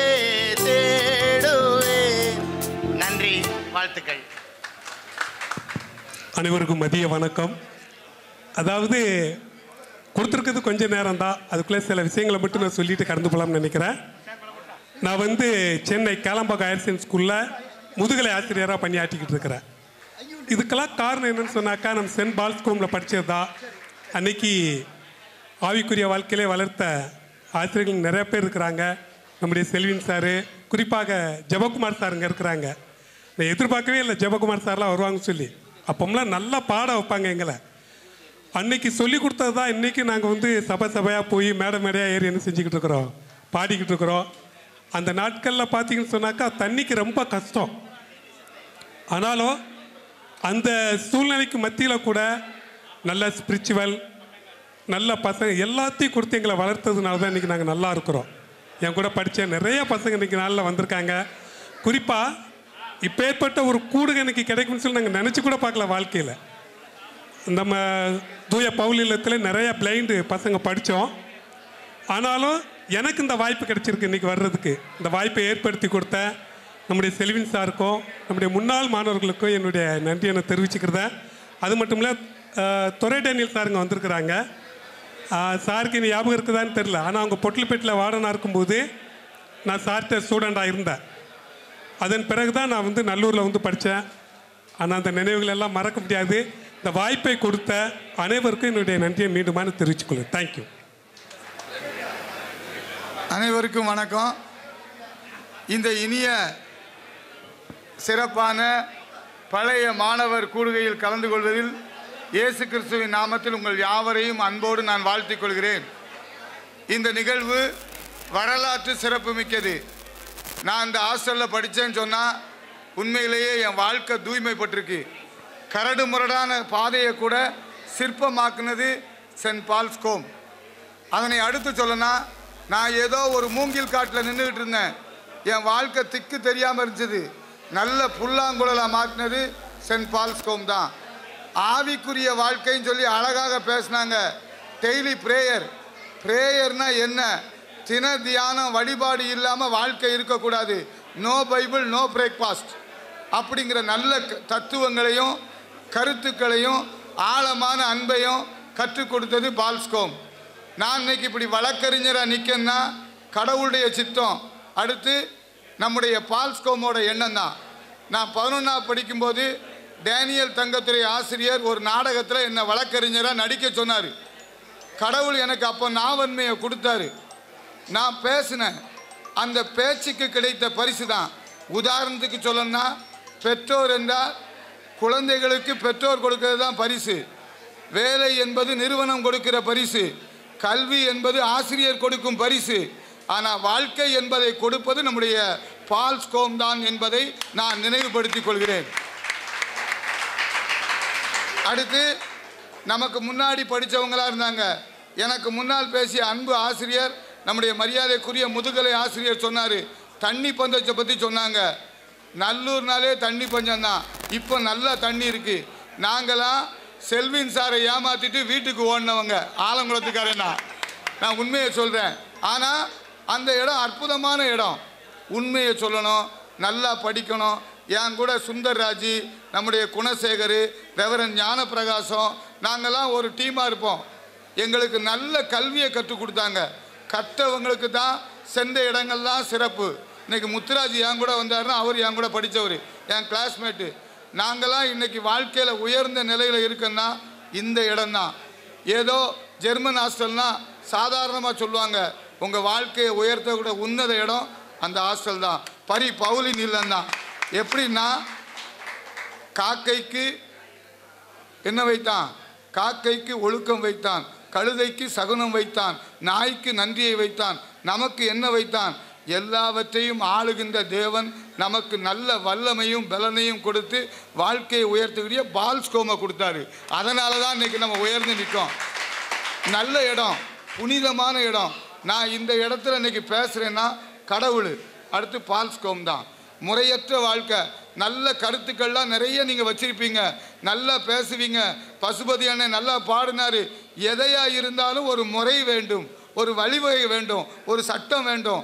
தேடுவேன். நன்றி, வாழ்த்துக்கள். அனைவருக்கும் மதிய வணக்கம். அதாவது கொடுத்துருக்கிறது கொஞ்சம் நேரம் தான், அதுக்குள்ளே சில விஷயங்களை மட்டும் நான் சொல்லிட்டு கடந்து போகலாம்னு நினைக்கிறேன். நான் சென்னை கேளம்பாக்கம் ஹையர் செகண்டரி ஸ்கூலில் முதுகலை ஆசிரியராக பணியாற்றிக்கிட்டு இருக்கிறேன். இதுக்கெல்லாம் காரணம் என்னன்னு சொன்னாக்கா, நம்ம சென்ட் பால்ஸ்கோமில் படித்தது தான். அன்னைக்கு ஆவிக்குரிய வாழ்க்கையிலே வளர்த்த ஆசிரியர்கள் நிறைய பேர் இருக்கிறாங்க. நம்முடைய செல்வின் சார், குறிப்பாக ஜெபகுமார் சாருங்க இருக்கிறாங்க. நான் எதிர்பார்க்கவே இல்லை ஜெபகுமார் சார்லாம் வருவாங்கன்னு சொல்லி. அப்போம்லாம் நல்லா பாட வைப்பாங்க எங்களை. அன்னைக்கு சொல்லி கொடுத்தது தான் இன்றைக்கி நாங்கள் சபையாக போய் மேடையாக ஏறி என்ன செஞ்சுக்கிட்டு இருக்கிறோம், பாடிக்கிட்டு இருக்கிறோம். அந்த நாட்களில் பார்த்தீங்கன்னு சொன்னாக்கா தண்ணிக்கு ரொம்ப கஷ்டம். ஆனாலும் அந்த சூழ்நிலைக்கு மத்தியில் கூட நல்ல ஸ்பிரிச்சுவல், நல்ல பசங்க எல்லாத்தையும் கொடுத்து எங்களை வளர்த்ததுனால தான் இன்றைக்கி நாங்கள் நல்லா இருக்கிறோம். என் கூட படித்த நிறைய பசங்க இன்றைக்கி நாளில் வந்திருக்காங்க. குறிப்பாக இப்போ ஏற்பட்ட ஒரு கூடுக எனக்கு கிடைக்கும்னு சொல்லி நாங்கள் நினச்சி கூட பார்க்கல வாழ்க்கையில். நம்ம தூய பவுல் இல்லத்தில் நிறைய பிளைண்டு பசங்க படித்தோம். ஆனாலும் எனக்கு இந்த வாய்ப்பு கிடைச்சிருக்கு இன்றைக்கி வர்றதுக்கு. இந்த வாய்ப்பை ஏற்படுத்தி கொடுத்த நம்முடைய செல்வின் சாருக்கும் நம்முடைய முன்னாள் மாணவர்களுக்கும் என்னுடைய நன்றியை நான் தெரிவிச்சுக்கிறேன். அது மட்டும் இல்லை, துரை டேனியல் சாருங்க வந்திருக்கிறாங்க. சாருக்கு இனி ஞாபகம் இருக்குதான்னு தெரில. ஆனால் அவங்க பொட்டல்பேட்டில் வார்டனாக இருக்கும்போது நான் சார்கிட்ட ஸ்டூடெண்ட்டாக இருந்தேன். அதன் பிறகு தான் நான் நல்லூரில் படித்தேன். ஆனால் அந்த நினைவுகள் எல்லாம் மறக்க முடியாது. இந்த வாய்ப்பை கொடுத்த அனைவருக்கும் என்னுடைய நன்றியை மீண்டுமான தெரிவிச்சுக்கொள்ளும். தேங்க்யூ. அனைவருக்கும் வணக்கம். இந்த இனிய சிறப்பான பழைய மாணவர் கூடுகையில் கலந்து கொள்வதில் இயேசு கிறிஸ்துவின் நாமத்தில் உங்கள் யாவரையும் அன்போடு நான் வாழ்த்திக் கொள்கிறேன். இந்த நிகழ்வு வரலாற்று சிறப்புமிக்கது. நான் இந்த ஹாஸ்டலில் படித்தேன்னு சொன்னால் உண்மையிலேயே என் வாழ்க்கை தூய்மைப்பட்டிருக்கு. கரடு முரடான பாதையை கூட சிற்பமாக்குனது சென்ட் பால்ஸ்கோம். அதனை அடுத்து சொல்லனா, நான் ஏதோ ஒரு மூங்கில் காட்டில் நின்றுக்கிட்டு இருந்தேன். என் வாழ்க்கை திக்கு தெரியாமல் இருந்துச்சு. நல்ல புல்லாங்குழலாக மாற்றினது சென்ட் பால்ஸ்கோம் தான். ஆவிக்குரிய வாழ்க்கைன்னு சொல்லி அழகாக பேசினாங்க. டெய்லி ப்ரேயர்னா என்ன? தின தியானம் வழிபாடு இல்லாமல் வாழ்க்கை இருக்கக்கூடாது. நோ பைபிள் நோ பிரேக்ஃபாஸ்ட் அப்படிங்கிற நல்ல தத்துவங்களையும் கருத்துக்களையும் ஆழமான அன்பையும் கற்றுக் கொடுத்தது பால்ஸ்கோம். நான் இன்னைக்கு இப்படி வழக்கறிஞராக நிற்கன்னா கடவுளுடைய சித்தம். அடுத்து நம்முடைய பால்ஸ்கோமோட எண்ணம் தான். நான் 11ஆவது படிக்கும்போது டேனியல் தங்கத்துறை ஆசிரியர் ஒரு நாடகத்தில் என்னை வழக்கறிஞராக நடிக்க சொன்னார். கடவுள் எனக்கு அப்போ நாவன்மையை கொடுத்தாரு. நான் பேசினேன். அந்த பேச்சுக்கு கிடைத்த பரிசு தான். உதாரணத்துக்கு சொல்லணும்னா, பெற்றோர் என்றால் குழந்தைகளுக்கு பெற்றோர் கொடுக்கிறது தான் பரிசு. வேலை என்பது நிறுவனம் கொடுக்கிற பரிசு. கல்வி என்பது ஆசிரியர் கொடுக்கும் பரிசு. ஆனால் வாழ்க்கை என்பதை கொடுப்பது நம்முடைய பால்ஸ்கோம் தான் என்பதை நான் நினைவுபடுத்திக் கொள்கிறேன். அடுத்து நமக்கு முன்னாடி படித்தவங்களாக இருந்தாங்க. எனக்கு முன்னால் பேசிய அன்பு ஆசிரியர், நம்முடைய மரியாதைக்குரிய முதுகலை ஆசிரியர் சொன்னார். தண்ணி பஞ்சத்தை பற்றி சொன்னாங்க. நல்லூர்னாலே தண்ணி பஞ்சம்தான். இப்போ நல்லா தண்ணி இருக்குது. நாங்களாம் செல்வின் சாரை ஏமாற்றிட்டு வீட்டுக்கு ஓடினவங்க, ஆலங்குளத்துக்காரனா. நான் உண்மையை சொல்கிறேன். ஆனால் அந்த இடம் அற்புதமான இடம். உண்மையை சொல்லணும், நல்லா படிக்கணும். என் கூட சுந்தர்ராஜி, நம்முடைய குணசேகர், ரெவரன் ஞானப்பிரகாசம், நாங்கள்லாம் ஒரு டீமாக இருப்போம். எங்களுக்கு நல்ல கல்வியை கற்றுக் கொடுத்தாங்க. கற்றவங்களுக்கு தான் சென்ற இடங்கள்லாம் சிறப்பு. இன்றைக்கி முத்துராஜ் என் கூட வந்தாருன்னா அவர் என் கூட படித்தவர், என் கிளாஸ்மேட்டு. நாங்களாம் இன்றைக்கி வாழ்க்கையில் உயர்ந்த நிலையில் இருக்குன்னா இந்த இடம்தான். ஏதோ ஜெர்மன் ஹாஸ்டல்னால் சாதாரணமாக சொல்லுவாங்க. உங்கள் வாழ்க்கையை உயர்த்தக்கூட உன்னத இடம் அந்த ஹாஸ்டல் தான். பவுலின் இல்லம்தான். எப்படின்னா, காக்கைக்கு என்ன வைத்தான்? காக்கைக்கு ஒழுக்கம் வைத்தான், கழுதைக்கு சகுனம் வைத்தான், நாய்க்கு நன்றியை வைத்தான், நமக்கு என்ன வைத்தான்? எல்லாவற்றையும் ஆளுகின்ற தேவன் நமக்கு நல்ல வல்லமையும் பலனையும் கொடுத்து வாழ்க்கையை உயர்த்துக்கிறிய பால்ஸ்கோமை கொடுத்தாரு. அதனால தான் இன்றைக்கி நம்ம உயர்ந்து நிற்கோம். நல்ல இடம், புனிதமான இடம். நான் இந்த இடத்துல இன்றைக்கி பேசுகிறேன்னா கடவுள், அடுத்து பால்ஸ்கோம் தான். முறையற்ற வாழ்க்கை, நல்ல கருத்துக்கள்லாம் நிறைய நீங்கள் வச்சுருப்பீங்க, நல்லா பேசுவீங்க. பசுபதி அண்ணன் நல்லா பாடினார். எதையாக இருந்தாலும் ஒரு முறை வேண்டும், ஒரு வழிவகை வேண்டும், ஒரு சட்டம் வேண்டும்.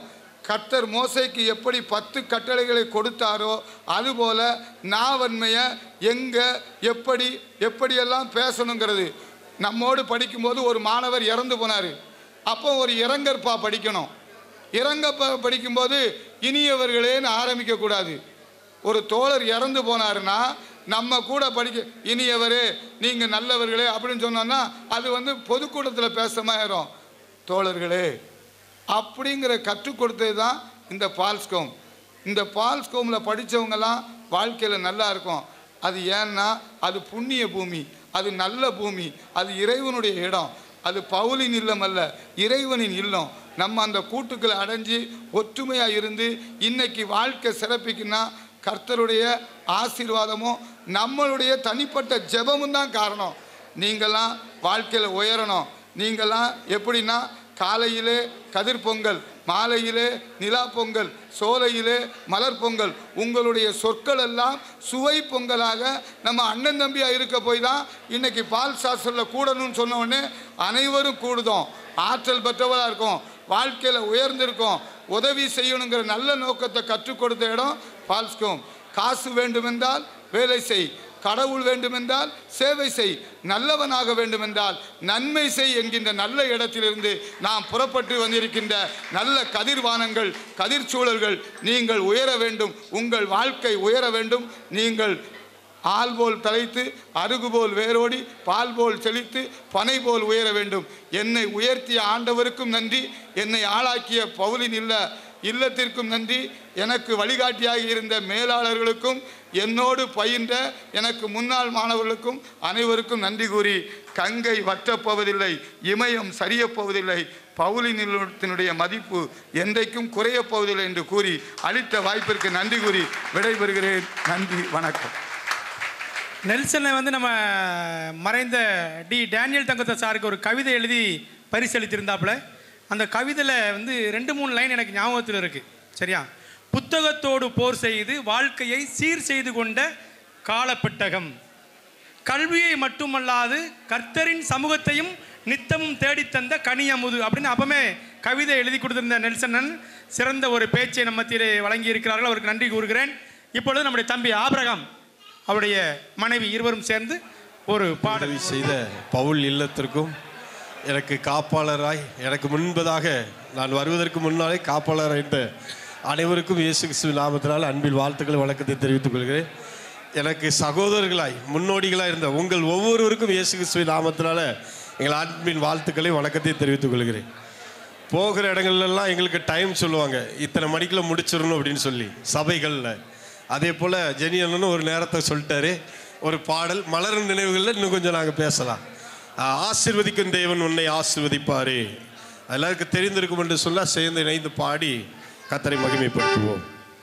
கர்த்தர் மோசேக்கு எப்படி 10 கட்டளைகளை கொடுத்தாரோ அதுபோல நாவன்மையை எங்கே எப்படியெல்லாம் பேசணுங்கிறது. நம்மோடு படிக்கும்போது ஒரு மாணவர் இறந்து போனார். அப்போ ஒரு இரங்கற்பா படிக்கணும். இரங்கப்பா படிக்கும்போது இனியவர்களேன்னு ஆரம்பிக்கக்கூடாது. ஒரு தோழர் இறந்து போனாருன்னா நம்ம கூட படிக்க இனியவரே நீங்கள் நல்லவர்களே அப்படின்னு சொன்னோன்னா அது பொதுக்கூட்டத்தில் பேசமாயிரும். தோழர்களே அப்படிங்கிற கற்றுக் கொடுத்தது தான் இந்த பால்ஸ்கோம். இந்த பால்ஸ்கோமில் படித்தவங்கெல்லாம் வாழ்க்கையில் நல்லா இருக்கும். அது ஏன்னா அது புண்ணிய பூமி, அது நல்ல பூமி, அது இறைவனுடைய இடம். அது பவுலின் இல்லம் அல்ல, இறைவனின் இல்லம். நம்ம அந்த கூட்டுக்களை அடைஞ்சு ஒற்றுமையாக இருந்து இன்னைக்கு வாழ்க்கை சிறப்பிக்குன்னா கர்த்தருடைய ஆசீர்வாதமும் நம்மளுடைய தனிப்பட்ட ஜெபமும் தான் காரணம். நீங்களாம் வாழ்க்கையில் உயரணும். நீங்களாம் எப்படின்னா காலையிலே கதிர் பொங்கல், மாலையிலே நிலா பொங்கல், சோலையிலே மலர் பொங்கல். உங்களுடைய சொற்கள் எல்லாம் சுவை பொங்கலாக நம்ம அண்ணன் தம்பியாக இருக்க போய் தான் இன்னைக்கு பால் சாஸ்திரில் கூடணும்னு சொன்ன உடனே அனைவரும் கூடுதோம். ஆற்றல் பெற்றவராக இருக்கும், வாழ்க்கையில் உயர்ந்திருக்கும், உதவி செய்யணுங்கிற நல்ல நோக்கத்தை கற்றுக் கொடுத்த இடம் பால்ஸ்கோம். காசு வேண்டுமென்றால் வேலை செய், கடவுள் வேண்டுமென்றால் சேவை செய், நல்லவனாக வேண்டுமென்றால் நன்மை செய் என்கின்ற நல்ல இடத்திலிருந்து நாம் புறப்பட்டு வந்திருக்கின்ற நல்ல கதிர்வானங்கள், கதிர்ச்சூழல்கள். நீங்கள் உயர வேண்டும், உங்கள் வாழ்க்கை உயர வேண்டும். நீங்கள் ஆள் போல் தலைத்து, அருகு போல் வேரோடி, பால் போல் செழித்து, பனை போல் உயர வேண்டும். என்னை உயர்த்திய ஆண்டவருக்கும் நன்றி, என்னை ஆளாக்கிய பவுலின் இல்லத்திற்கும் நன்றி, எனக்கு வழிகாட்டியாக இருந்த மேலாளர்களுக்கும், என்னோடு பயின்ற எனக்கு முன்னாள் மாணவர்களுக்கும் அனைவருக்கும் நன்றி கூறி, கங்கை வற்றப்போவதில்லை, இமயம் சரியப்போவதில்லை, பவுலின் இல்லத்தினுடைய மதிப்பு என்றைக்கும் குறையப் போவதில்லை என்று கூறி அளித்த வாய்ப்பிற்கு நன்றி கூறி விடைபெறுகிறேன். நன்றி, வணக்கம். நெல்சனை நம்ம மறைந்த டேனியல் தங்கத்த சாருக்கு ஒரு கவிதை எழுதி பரிசளித்திருந்தாப்புல. அந்த கவிதையில் 2-3 லைன் எனக்கு ஞாபகத்தில் இருக்குது. சரியா? புத்தகத்தோடு போர் செய்து வாழ்க்கையை சீர் செய்து கொண்ட காலப்பெட்டகம், கல்வியை மட்டுமல்லாது கர்த்தரின் சமூகத்தையும் நித்தமும் தேடித்தந்த கனியமுது அப்படின்னு அப்பமே கவிதை எழுதி கொடுத்திருந்த நெல்சன் சிறந்த ஒரு பேச்சை நம்ம மத்தியிலே வழங்கி இருக்கிறார்கள். அவருக்கு நன்றி கூறுகிறேன். இப்பொழுது நம்முடைய தம்பி ஆபிரகாம், அவருடைய மனைவி இருவரும் சேர்ந்து ஒரு பாடல் செய்த பவுல் இல்லத்திற்கும் எனக்கு காப்பாளராய், எனக்கு முன்பதாக நான் வருவதற்கு முன்னாலே காப்பாளராய் இருந்த அனைவருக்கும் இயேசு கிறிஸ்துவ நாமத்தினால் அன்பில் வாழ்த்துக்கள் வணக்கத்தை தெரிவித்துக் கொள்கிறேன். எனக்கு சகோதரர்களாய் முன்னோடிகளாக இருந்த உங்கள் ஒவ்வொருவருக்கும் இயேசு கிறிஸ்துவ நாமத்தினால எங்கள் அன்பின் வாழ்த்துக்களை வணக்கத்தை தெரிவித்துக் கொள்கிறேன். போகிற இடங்கள்லாம் எங்களுக்கு டைம் சொல்லுவாங்க, இத்தனை மணிக்குள்ள முடிச்சிடணும் அப்படின்னு சொல்லி சபைகளில். அதே போல் ஜெனி அண்ணனும் ஒரு நேரத்தை சொல்லிட்டாரு. ஒரு பாடல் மலரும் நினைவுகளில் இன்னும் கொஞ்சம் நாங்கள் பேசலாம். ஆசீர்வதிக்கும் தேவன் உன்னை ஆசீர்வதிப்பாரே, எல்லாருக்கும் தெரிந்திருக்கும் என்று சொல்ல சேர்ந்து இணைந்து பாடி கர்த்தரை மகிமைப்படுத்துவோம்.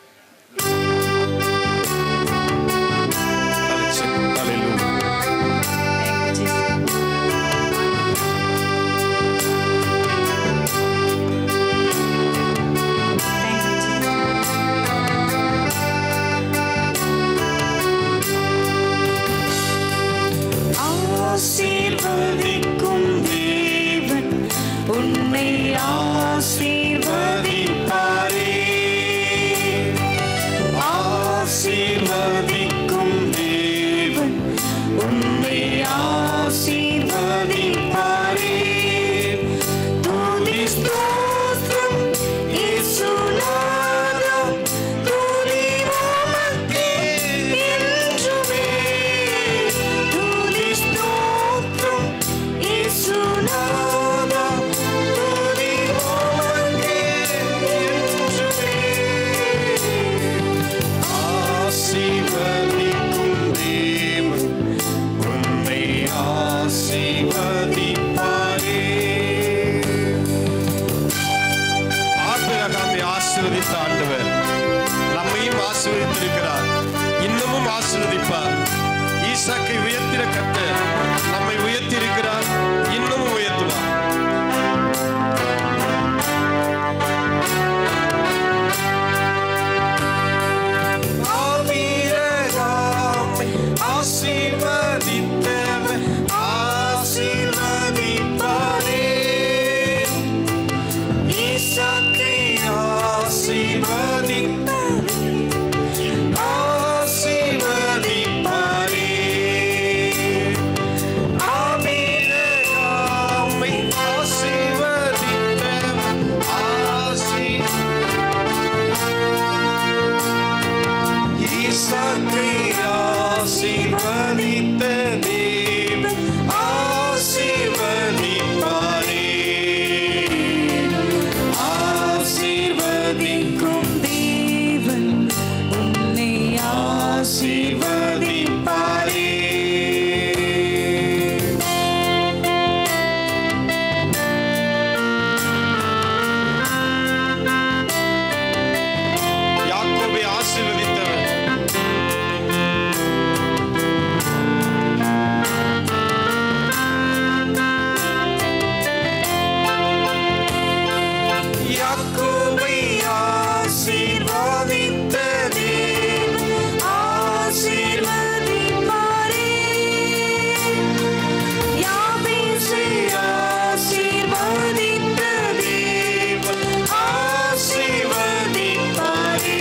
ஆசீர்வதிக்கும் தேவன் உன்னை ஆசீர்வதிப்பாரே, ஆசீர்வதிக்கும் தேவன் உன்னை ஆசீர்வதிப்பாரே. துதி ஸ்தோத்திரம் இயேசுநாதா, துதி உமக்கே என்றுமே. துதி ஸ்தோத்திரம் இயேசுநாதா, துதி உமக்கே என்றுமே. ஆசீர்வதிக்கும் தேவன் உன்னை ஆசீர்வதிப்பாரே. ஆபிரகாமை ஆசீர்வதித்த ஆண்டவர் நம்மையும் ஆசீர்வதித்திருக்கிறார், இன்னமும் ஆசீர்வதிப்பார். ஈசாக்கை உயர்த்தின கர்த்தர் நம்மை உயர்த்தி இருக்கிறார், இன்னமும் உயர்த்துவார். ஆபிரகாமை ஆசீர்வதித்தவர் ஆசீர்வதிப்பாரே, ஈசாக்கை ஆசீர்வதித்த ஆசீர்வதித்த தேவன் ஆசீர்வதிப்பாரே. ஆசீர்வதிக்கும் தேவன் உன்னை ஆசீர்வதிப்பாரே. யாக்கோபை ஆசீர்வதித்தவர். யாக்கோபை ஆசீர்வதித்த தேவன் ஆசீர்வதிப்பாரே. யாபேசை ஆசீர்வதித்த தேவன் ஆசீர்வதிப்பாரே.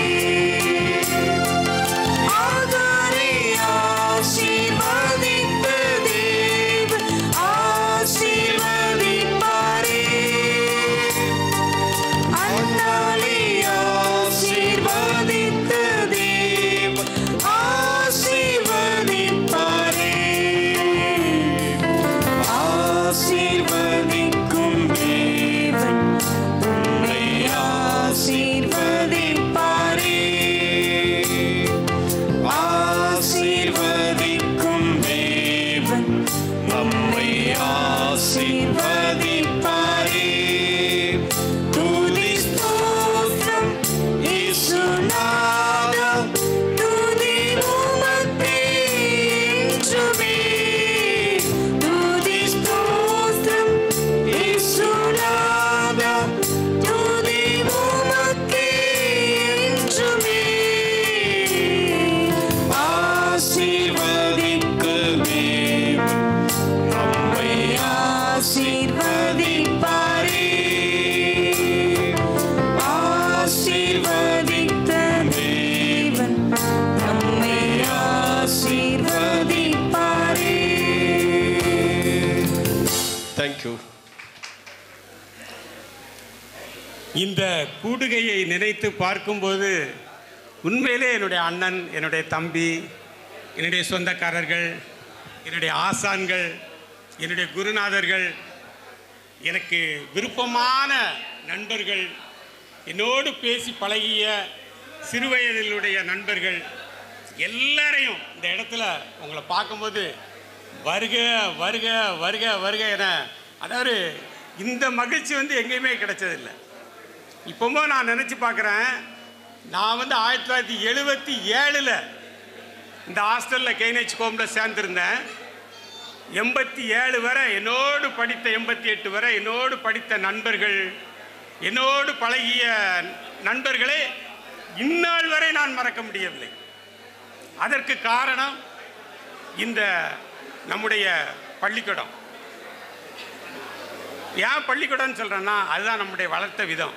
ஆகாரை ஆசீர்வதித்த தேவன் ஆசீர்வதிப்பாரே. அன்னாளை ஆசீர்வதித்த தேவன் ஆசீர்வதிப்பாரே. ஆசீர்வதிக்கும் தேவன் உன்னை ஆசீர்வதிப்பாரே. ஆசீர்வதிக்கும் தேவன் நம்மை ஆசீர்வதிப்பாரே. துதி ஸ்தோத்திரம் இயேசுநாதா, துதி உமக்கே என்றுமே. துதி ஸ்தோத்திரம் இயேசுநாதா, துதி உமக்கே என்றுமே. ஆசீர்வதிக்கு தேவன் நம்மை ஆசீர்வதிப்பாரே. ஆசீர்வதித்த தேவன் நம்மை ஆசீர்வதிப்பாரே. தேங்க்யூ. இந்த கூடுகையை நினைத்து பார்க்கும்போது உண்மையிலே என்னுடைய அண்ணன், என்னுடைய தம்பி, என்னுடைய சொந்தக்காரர்கள், என்னுடைய ஆசான்கள், என்னுடைய குருநாதர்கள், எனக்கு விருப்பமான நண்பர்கள், என்னோடு பேசி பழகிய சிறுவயதிலுடைய நண்பர்கள் எல்லாரையும் இந்த இடத்துல உங்களை பார்க்கும்போது வருக வருக வருக வருக என, அதாவது இந்த மகிழ்ச்சி எங்கேயுமே கிடைச்சதில்லை. இப்போவும் நான் நினச்சி பார்க்குறேன், நான் 1977 இந்த ஹாஸ்டலில் கேஎன்ஹெச் ஹோமில் சேர்ந்துருந்தேன். 87 வரை என்னோடு படித்த, 88 வரை என்னோடு படித்த நண்பர்கள், என்னோடு பழகிய நண்பர்களே இந்நாள் வரை நான் மறக்க முடியவில்லை. அதற்கு காரணம் இந்த நம்முடைய பள்ளிக்கூடம். ஏன் பள்ளிக்கூடம்னு சொல்கிறேன்னா, அதுதான் நம்முடைய வளர்த்த விதம்.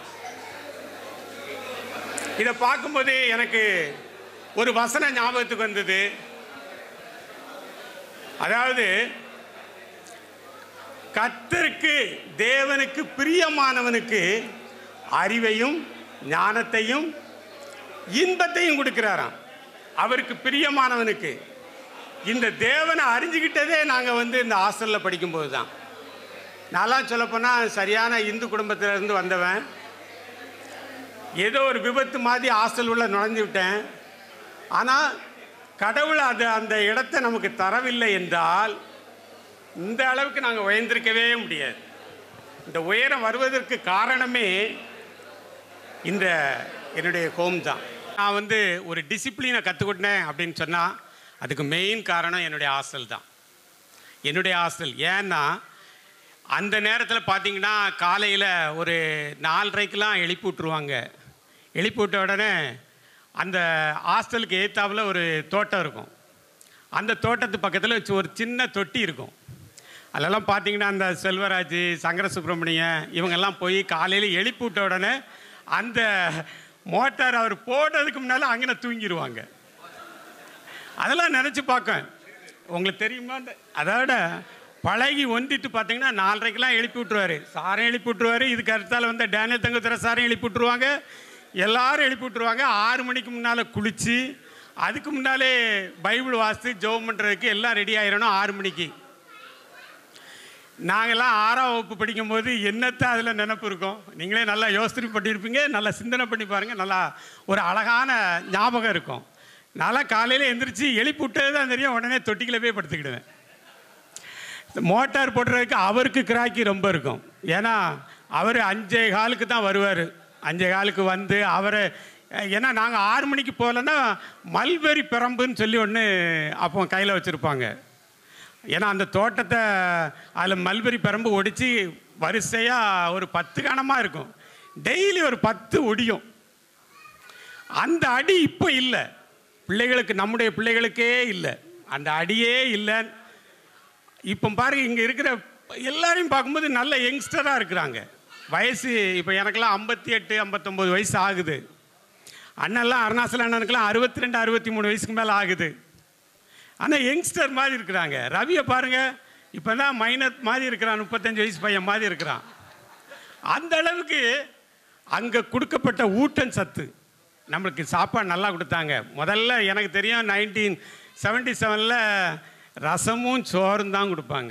இதை பார்க்கும்போதே எனக்கு ஒரு வசனம் ஞாபகத்துக்கு வந்தது. அதாவது, கர்த்தருக்கு தேவனுக்கு பிரியமானவனுக்கு அறிவையும் ஞானத்தையும் இன்பத்தையும் கொடுக்கிறாராம். அவருக்கு பிரியமானவனுக்கு. இந்த தேவனை அறிஞ்சுக்கிட்டதே நாங்கள் இந்த ஹாஸ்டலில் படிக்கும்போது தான். நான்லாம் சொல்லப்போனால் சரியான இந்து குடும்பத்திலேருந்து வந்தவன். ஏதோ ஒரு விபத்து மாதிரி ஹாஸ்டல் உள்ள நுழைஞ்சு விட்டேன். ஆனால் கடவுள் அந்த இடத்தை நமக்கு தரவில்லை என்றால் இந்த அளவுக்கு நாங்கள் உயர்ந்திருக்கவே முடியாது. இந்த உயரம் வருவதற்கு காரணமே இந்த என்னுடைய ஹோம் தான். நான் ஒரு டிசிப்ளினை கற்றுக்கிட்டேன் அப்படின்னு சொன்னால் அதுக்கு மெயின் காரணம் என்னுடைய ஹாஸ்டல் தான். என்னுடைய ஹாஸ்டல். ஏன்னா அந்த நேரத்தில் பார்த்தீங்கன்னா காலையில் ஒரு 4:30க்கெலாம் எழுப்பி விட்ருவாங்க. எழுப்பி விட்ட உடனே அந்த ஹாஸ்டலுக்கு ஏத்தாவில் ஒரு தோட்டம் இருக்கும். அந்த தோட்டத்து பக்கத்தில் ஒரு சின்ன தொட்டி இருக்கும். அதெல்லாம் பார்த்தீங்கன்னா அந்த செல்வராஜ், சங்கர சுப்பிரமணியன் இவங்கெல்லாம் போய் காலையில் எழுப்பி விட்ட உடனே அந்த மோட்டார் அவர் போடுறதுக்கு முன்னால் அங்கே தூங்கிடுவாங்க. அதெல்லாம் நினச்சி பார்க்க உங்களுக்கு தெரியுமா? அதோட பழகி ஒந்திட்டு பார்த்தீங்கன்னா 4:30க்கெலாம் எழுப்பி விட்ருவார். சாரையும் எழுப்பி விட்ருவார். இதுக்கு அடுத்தால் டேனியல் தங்கத்துறை சாரையும் எழுப்பி விட்ருவாங்க. எல்லாரும் எழுப்பி விட்ருவாங்க. 6 மணிக்கு முன்னால் குளித்து அதுக்கு முன்னாலே பைபிள் வாசித்து ஜெபம் பண்ணுறதுக்கு எல்லாம் ரெடி ஆயிடணும் 6 மணிக்கு. நாங்கள்லாம் 6ஆம் வகுப்பு படிக்கும்போது என்னத்தை அதில் நினப்பு இருக்கும்? நீங்களே நல்லா யோசனை பண்ணியிருப்பீங்க, நல்லா சிந்தனை பண்ணி பாருங்கள், நல்லா ஒரு அழகான ஞாபகம் இருக்கும். நல்லா காலையில் எந்திரிச்சு எழுப்பி விட்டது தான் தெரியும், உடனே தொட்டிக்கில் போய் படுத்துக்கிடுவேன். மோட்டார் போடுறதுக்கு அவருக்கு கிராக்கி ரொம்ப இருக்கும். ஏன்னா அவர் 5:15 தான் வருவார். 5:15 வந்து அவரை, ஏன்னா நாங்கள் 6 மணிக்கு போகலன்னா மல்பெரி பிரம்புன்னு சொல்லி ஒன்று அப்போ கையில் வச்சுருப்பாங்க. ஏன்னா அந்த தோட்டத்தை அதில் மல்பெரி பிரம்பு ஒடித்து வரிசையாக ஒரு 10 கணமாக இருக்கும். டெய்லி ஒரு 10 ஒடியும். அந்த அடி இப்போ இல்லை, பிள்ளைகளுக்கு, நம்முடைய பிள்ளைகளுக்கே இல்லை, அந்த அடியே இல்லை. இப்போ பாருங்க, இங்கே இருக்கிற எல்லாரையும் பார்க்கும்போது நல்ல யங்ஸ்டராக இருக்கிறாங்க. வயசு இப்போ எனக்கெல்லாம் 58 59 வயசு ஆகுது. அண்ணெல்லாம் அருணாசல அண்ணனுக்கெல்லாம் 62 63 வயசுக்கு மேலே ஆகுது. ஆனால் யங்ஸ்டர் மாதிரி இருக்கிறாங்க. ரவியை பாருங்கள், இப்போ தான் மைனர் மாதிரி இருக்கிறான், 35 வயசு பையன் மாதிரி இருக்கிறான். அந்த அளவுக்கு அங்கே கொடுக்கப்பட்ட ஊட்டம் சத்து, நம்மளுக்கு சாப்பாடு நல்லா கொடுத்தாங்க. முதல்ல எனக்கு தெரியும் 1977 ரசமும் சோறும் தான் கொடுப்பாங்க.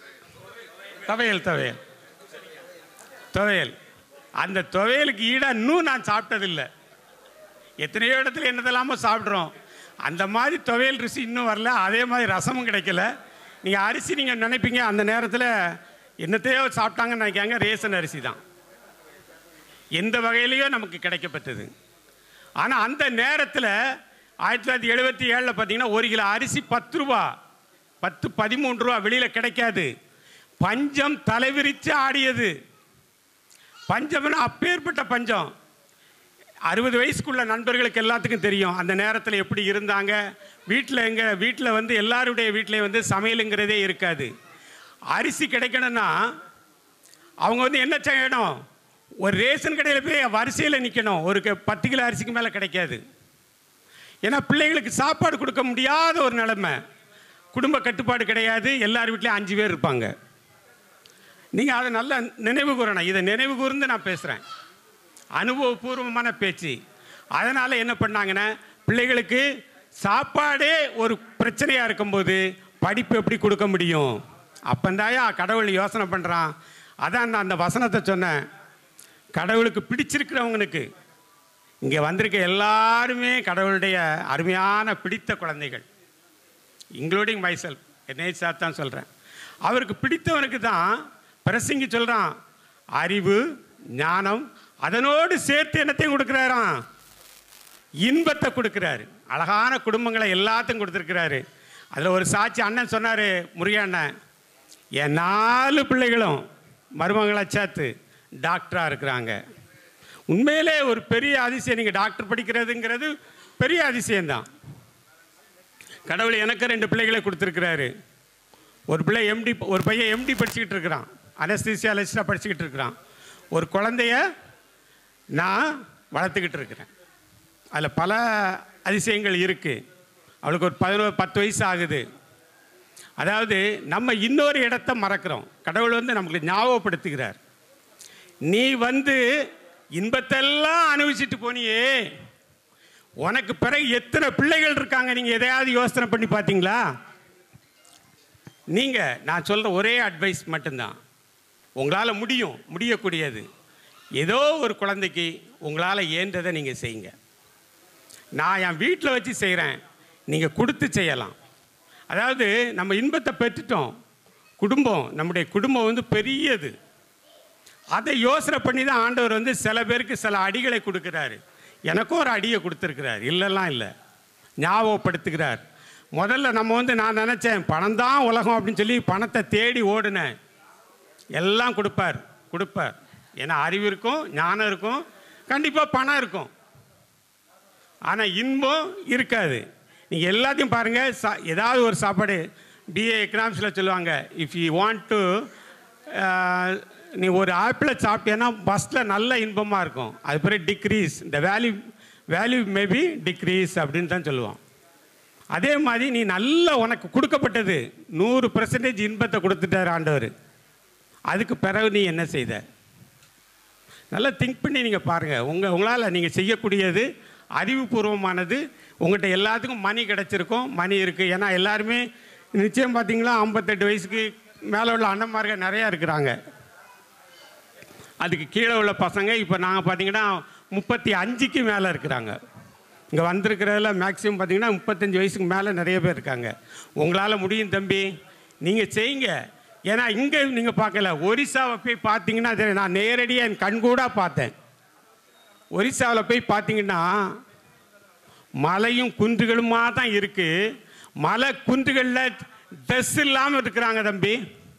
துவையல் அந்த துவையலுக்கு ஈடாக இன்னும் நான் சாப்பிட்டதில்லை. எத்தனையோ இடத்துல என்னதெல்லாமோ சாப்பிட்றோம், அந்த மாதிரி துவையல் ருசி இன்னும் வரல. அதே மாதிரி ரசமும் கிடைக்கல. நீங்கள் அரிசி, நீங்கள் நினைப்பீங்க அந்த நேரத்தில் என்னத்தையோ சாப்பிட்டாங்கன்னு நினைக்காங்க, ரேஷன் அரிசி தான் எந்த வகையிலையோ நமக்கு கிடைக்கப்பட்டது. ஆனால் அந்த நேரத்தில் 1977 பார்த்தீங்கன்னா 1 கிலோ அரிசி 10 ரூபா, 10 13 ரூபா, வெளியில் கிடைக்காது. பஞ்சம் தலைவிரித்து ஆடியது. பஞ்சம்னா அப்பேற்பட்ட பஞ்சம். 60 வயசுக்குள்ள நண்பர்களுக்கு எல்லாத்துக்கும் தெரியும் அந்த நேரத்தில் எப்படி இருந்தாங்க. எங்கள் வீட்டில் வந்து எல்லாருடைய வீட்டிலையும் வந்து சமையலுங்கிறதே இருக்காது. அரிசி கிடைக்கணும்னா அவங்க வந்து என்ன செய்யணும், ஒரு ரேஷன் கடையில் போய் வரிசையில் நிற்கணும். ஒரு 10 கிலோ அரிசிக்கு மேலே கிடைக்காது. ஏன்னா பிள்ளைகளுக்கு சாப்பாடு கொடுக்க முடியாத ஒரு நிலைமை. குடும்ப கட்டுப்பாடு கிடையாது. எல்லார் வீட்லேயும் 5 பேர் இருப்பாங்க. நீங்கள் அதை நல்லா நினைவு கூறணும். இதை நினைவு கூர்ந்து நான் பேசுகிறேன், அனுபவபூர்வமான பேச்சு. அதனால் என்ன பண்ணாங்கன்னா, பிள்ளைகளுக்கு சாப்பாடே ஒரு பிரச்சனையாக இருக்கும்போது படிப்பு எப்படி கொடுக்க முடியும்? அப்பந்தாயா கடவுள் யோசனை பண்ணுறான். அதான் நான் அந்த வசனத்தை சொன்னேன். கடவுளுக்கு பிடிச்சிருக்கிறவங்களுக்கு, இங்கே வந்திருக்க எல்லாருமே கடவுளுடைய அருமையான பிடித்த குழந்தைகள், இன்க்ளூடிங் மைசெல்ஃப், என்னை தான் சொல்கிறேன். அவருக்கு பிடித்தவனுக்கு தான் பிரசங்கி சொல்கிறான், அறிவு ஞானம் அதனோடு சேர்த்து என்னத்தையும் கொடுக்குறாராம், இன்பத்தை கொடுக்குறாரு. அழகான குடும்பங்களை எல்லாத்தையும் கொடுத்துருக்கிறாரு. அதில் ஒரு சாட்சி அண்ணன் சொன்னார், முருகன் அண்ணன், என் 4 பிள்ளைகளும் மருமகளை சேர்த்து டாக்டராக இருக்கிறாங்க. உண்மையிலே ஒரு பெரிய அதிசயம். நீங்கள் டாக்டர் படிக்கிறதுங்கிறது பெரிய அதிசயம்தான். கடவுள் எனக்கு 2 பிள்ளைகளை கொடுத்துருக்கிறாரு. ஒரு பிள்ளை எம்டி, ஒரு பையன் எம்டி படிச்சுக்கிட்டு இருக்கிறான், அனஸ்தீசியாலஜிஸ்டாக படிச்சுக்கிட்டு இருக்கிறான். ஒரு குழந்தைய நான் வளர்த்துக்கிட்டு இருக்கிறேன். அதில் பல அதிசயங்கள் இருக்குது. அவளுக்கு ஒரு 10 வயசு ஆகுது. அதாவது நம்ம இன்னொரு இடத்த மறக்கிறோம். கடவுள் வந்து நமக்கு ஞாபகப்படுத்துகிறார். நீ வந்து இன்பத்தெல்லாம் அனுபவிச்சுட்டு போனியே, உனக்கு பிறகு எத்தனை பிள்ளைகள் இருக்காங்க? நீங்கள் எதையாவது யோசனை பண்ணி பார்த்தீங்களா? நீங்கள், நான் சொல்கிற ஒரே அட்வைஸ் மட்டும்தான், உங்களால் முடியக்கூடியது ஏதோ ஒரு குழந்தைக்கு உங்களால் ஏன்றதை நீங்கள் செய்யுங்க. நான் என் வீட்டில் வச்சு செய்கிறேன், நீங்கள் கொடுத்து செய்யலாம். அதாவது நம்ம இன்பத்தை பெற்றுட்டோம். நம்முடைய குடும்பம் வந்து பெரியது. அதை யோசனை பண்ணி தான் ஆண்டவர் வந்து சில பேருக்கு சில அடிகளை கொடுக்குறாரு. எனக்கும் ஒரு அடியை கொடுத்துருக்கிறார், இல்லைலாம் இல்லை, ஞாபகப்படுத்துகிறார். முதல்ல நம்ம வந்து, நான் நினச்சேன் பணம் தான் உலகம் அப்படின்னு சொல்லி பணத்தை தேடி ஓடுனேன். எல்லாம் கொடுப்பார். ஏன்னா அறிவு இருக்கும், ஞானம் இருக்கும், கண்டிப்பாக பணம் இருக்கும். ஆனால் இன்பம் இருக்காது. நீங்கள் எல்லாத்தையும் பாருங்கள். ஏதாவது ஒரு சாப்பாடு, பிஏ எக்கனாமிக்ஸில் சொல்லுவாங்க, இஃப் யூ வாண்ட் டு, நீ ஒரு ஆப்பிளை சாப்பிட்டேன்னா ஃபஸ்ட்டில் நல்ல இன்பமாக இருக்கும், அது பிறகு டிக்ரீஸ், இந்த வேல்யூ மேபி டிக்ரீஸ் அப்படின்னு தான் சொல்லுவோம். அதே மாதிரி நீ நல்ல, உனக்கு கொடுக்கப்பட்டது 100% இன்பத்தை கொடுத்துட்டார் ஆண்டவர். அதுக்கு பிறகு நீ என்ன செய்த? நல்லா திங்க் பண்ணி நீங்கள் பாருங்கள். உங்களால் நீங்கள் செய்யக்கூடியது அறிவுபூர்வமானது, உங்கள்கிட்ட எல்லாத்துக்கும் மணி கிடச்சிருக்கும், மணி இருக்குது. ஏன்னா எல்லாருமே நிச்சயம் பார்த்தீங்களா 58 வயசுக்கு மேலே உள்ள அண்ணன்மார்கள் நிறையா இருக்கிறாங்க. அதுக்கு கீழே உள்ள பசங்க இப்போ நாங்கள் பார்த்தீங்கன்னா 35க்கு மேலே இருக்கிறாங்க. இங்கே வந்திருக்கிறதுல மேக்ஸிமம் பார்த்தீங்கன்னா 35 வயசுக்கு மேலே நிறைய பேர் இருக்காங்க. உங்களால் முடியும் தம்பி, நீங்கள் செய்யுங்க. ஏன்னா இங்கே நீங்கள் பார்க்கல, ஒரிசாவை போய் பார்த்தீங்கன்னா நான் நேரடியாக என் கண்கூடாக பார்த்தேன். ஒரிசாவில் போய் பார்த்தீங்கன்னா மலையும் குன்றுகளுமா தான் இருக்குது. மலை குன்றுகளில் ட்ரெஸ் இல்லாமல் இருக்கிறாங்க தம்பி.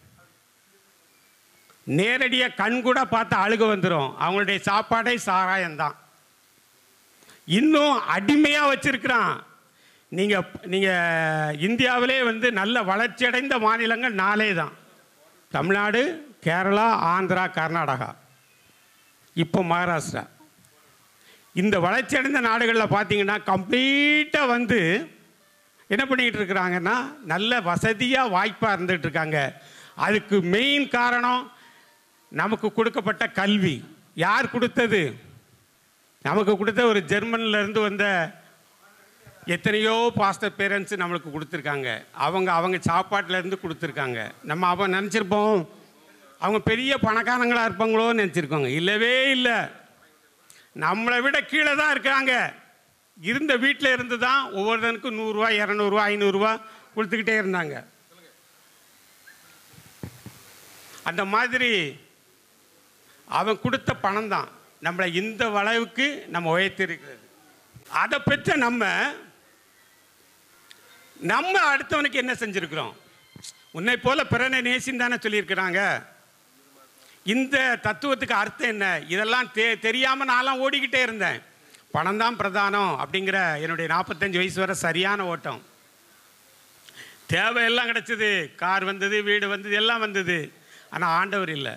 நேரடியாக கண்கூட பார்த்து அழுக வந்துடும். அவங்களுடைய சாப்பாடே சாராயம்தான். இன்னும் அடிமையாக வச்சிருக்கிறான். நீங்கள் இந்தியாவிலே வந்து நல்ல வளர்ச்சி அடைந்த மாநிலங்கள் 4 தான்: தமிழ்நாடு, கேரளா, ஆந்திரா, கர்நாடகா, இப்போ மகாராஷ்டிரா. இந்த வளர்ச்சி அடைந்த நாடுகளில் பார்த்தீங்கன்னா கம்ப்ளீட்டாக வந்து என்ன பண்ணிக்கிட்டு இருக்கிறாங்கன்னா நல்ல வசதியாக வாய்ப்பாக இருந்துகிட்டு இருக்காங்க. அதுக்கு மெயின் காரணம் நமக்கு கொடுக்கப்பட்ட கல்வி. யார் கொடுத்தது? நமக்கு கொடுத்த ஒரு ஜெர்மனிலேருந்து வந்த எத்தனையோ பாஸ்டர் பேரண்ட்ஸு நம்மளுக்கு கொடுத்துருக்காங்க. அவங்க சாப்பாட்டிலேருந்து கொடுத்துருக்காங்க. நம்ம அவன் நினச்சிருப்போம் அவங்க பெரிய பணக்காரங்களாக இருப்பாங்களோன்னு நினச்சிருக்கோங்க. இல்லவே இல்லை, நம்மளை விட கீழே தான் இருக்காங்க. இருந்த வீட்டில் இருந்து தான் ஒவ்வொருத்தனுக்கும் 100 ரூபா, 200 ரூபா, 500 ரூபா கொடுத்துக்கிட்டே இருந்தாங்க. அந்த மாதிரி அவன் கொடுத்த பணம் தான் நம்மளை இந்த வளைவுக்கு நம்ம உயர்த்திருக்கிறது. அதை பெற்ற நம்ம அடுத்தவனுக்கு என்ன செஞ்சுருக்கிறோம்? உன்னை போல பிறனை நேசின்னு தானே சொல்லியிருக்கிறாங்க. இந்த தத்துவத்துக்கு அர்த்தம் என்ன? இதெல்லாம் தெரியாமல் நான்லாம் ஓடிக்கிட்டே இருந்தேன். பணம் தான் பிரதானம் அப்படிங்கிற என்னுடைய 45 வயசு வரை சரியான ஓட்டம். தேவையெல்லாம் கிடச்சிது, கார் வந்தது, வீடு வந்தது, எல்லாம் வந்தது. ஆனால் ஆண்டவர் இல்லை.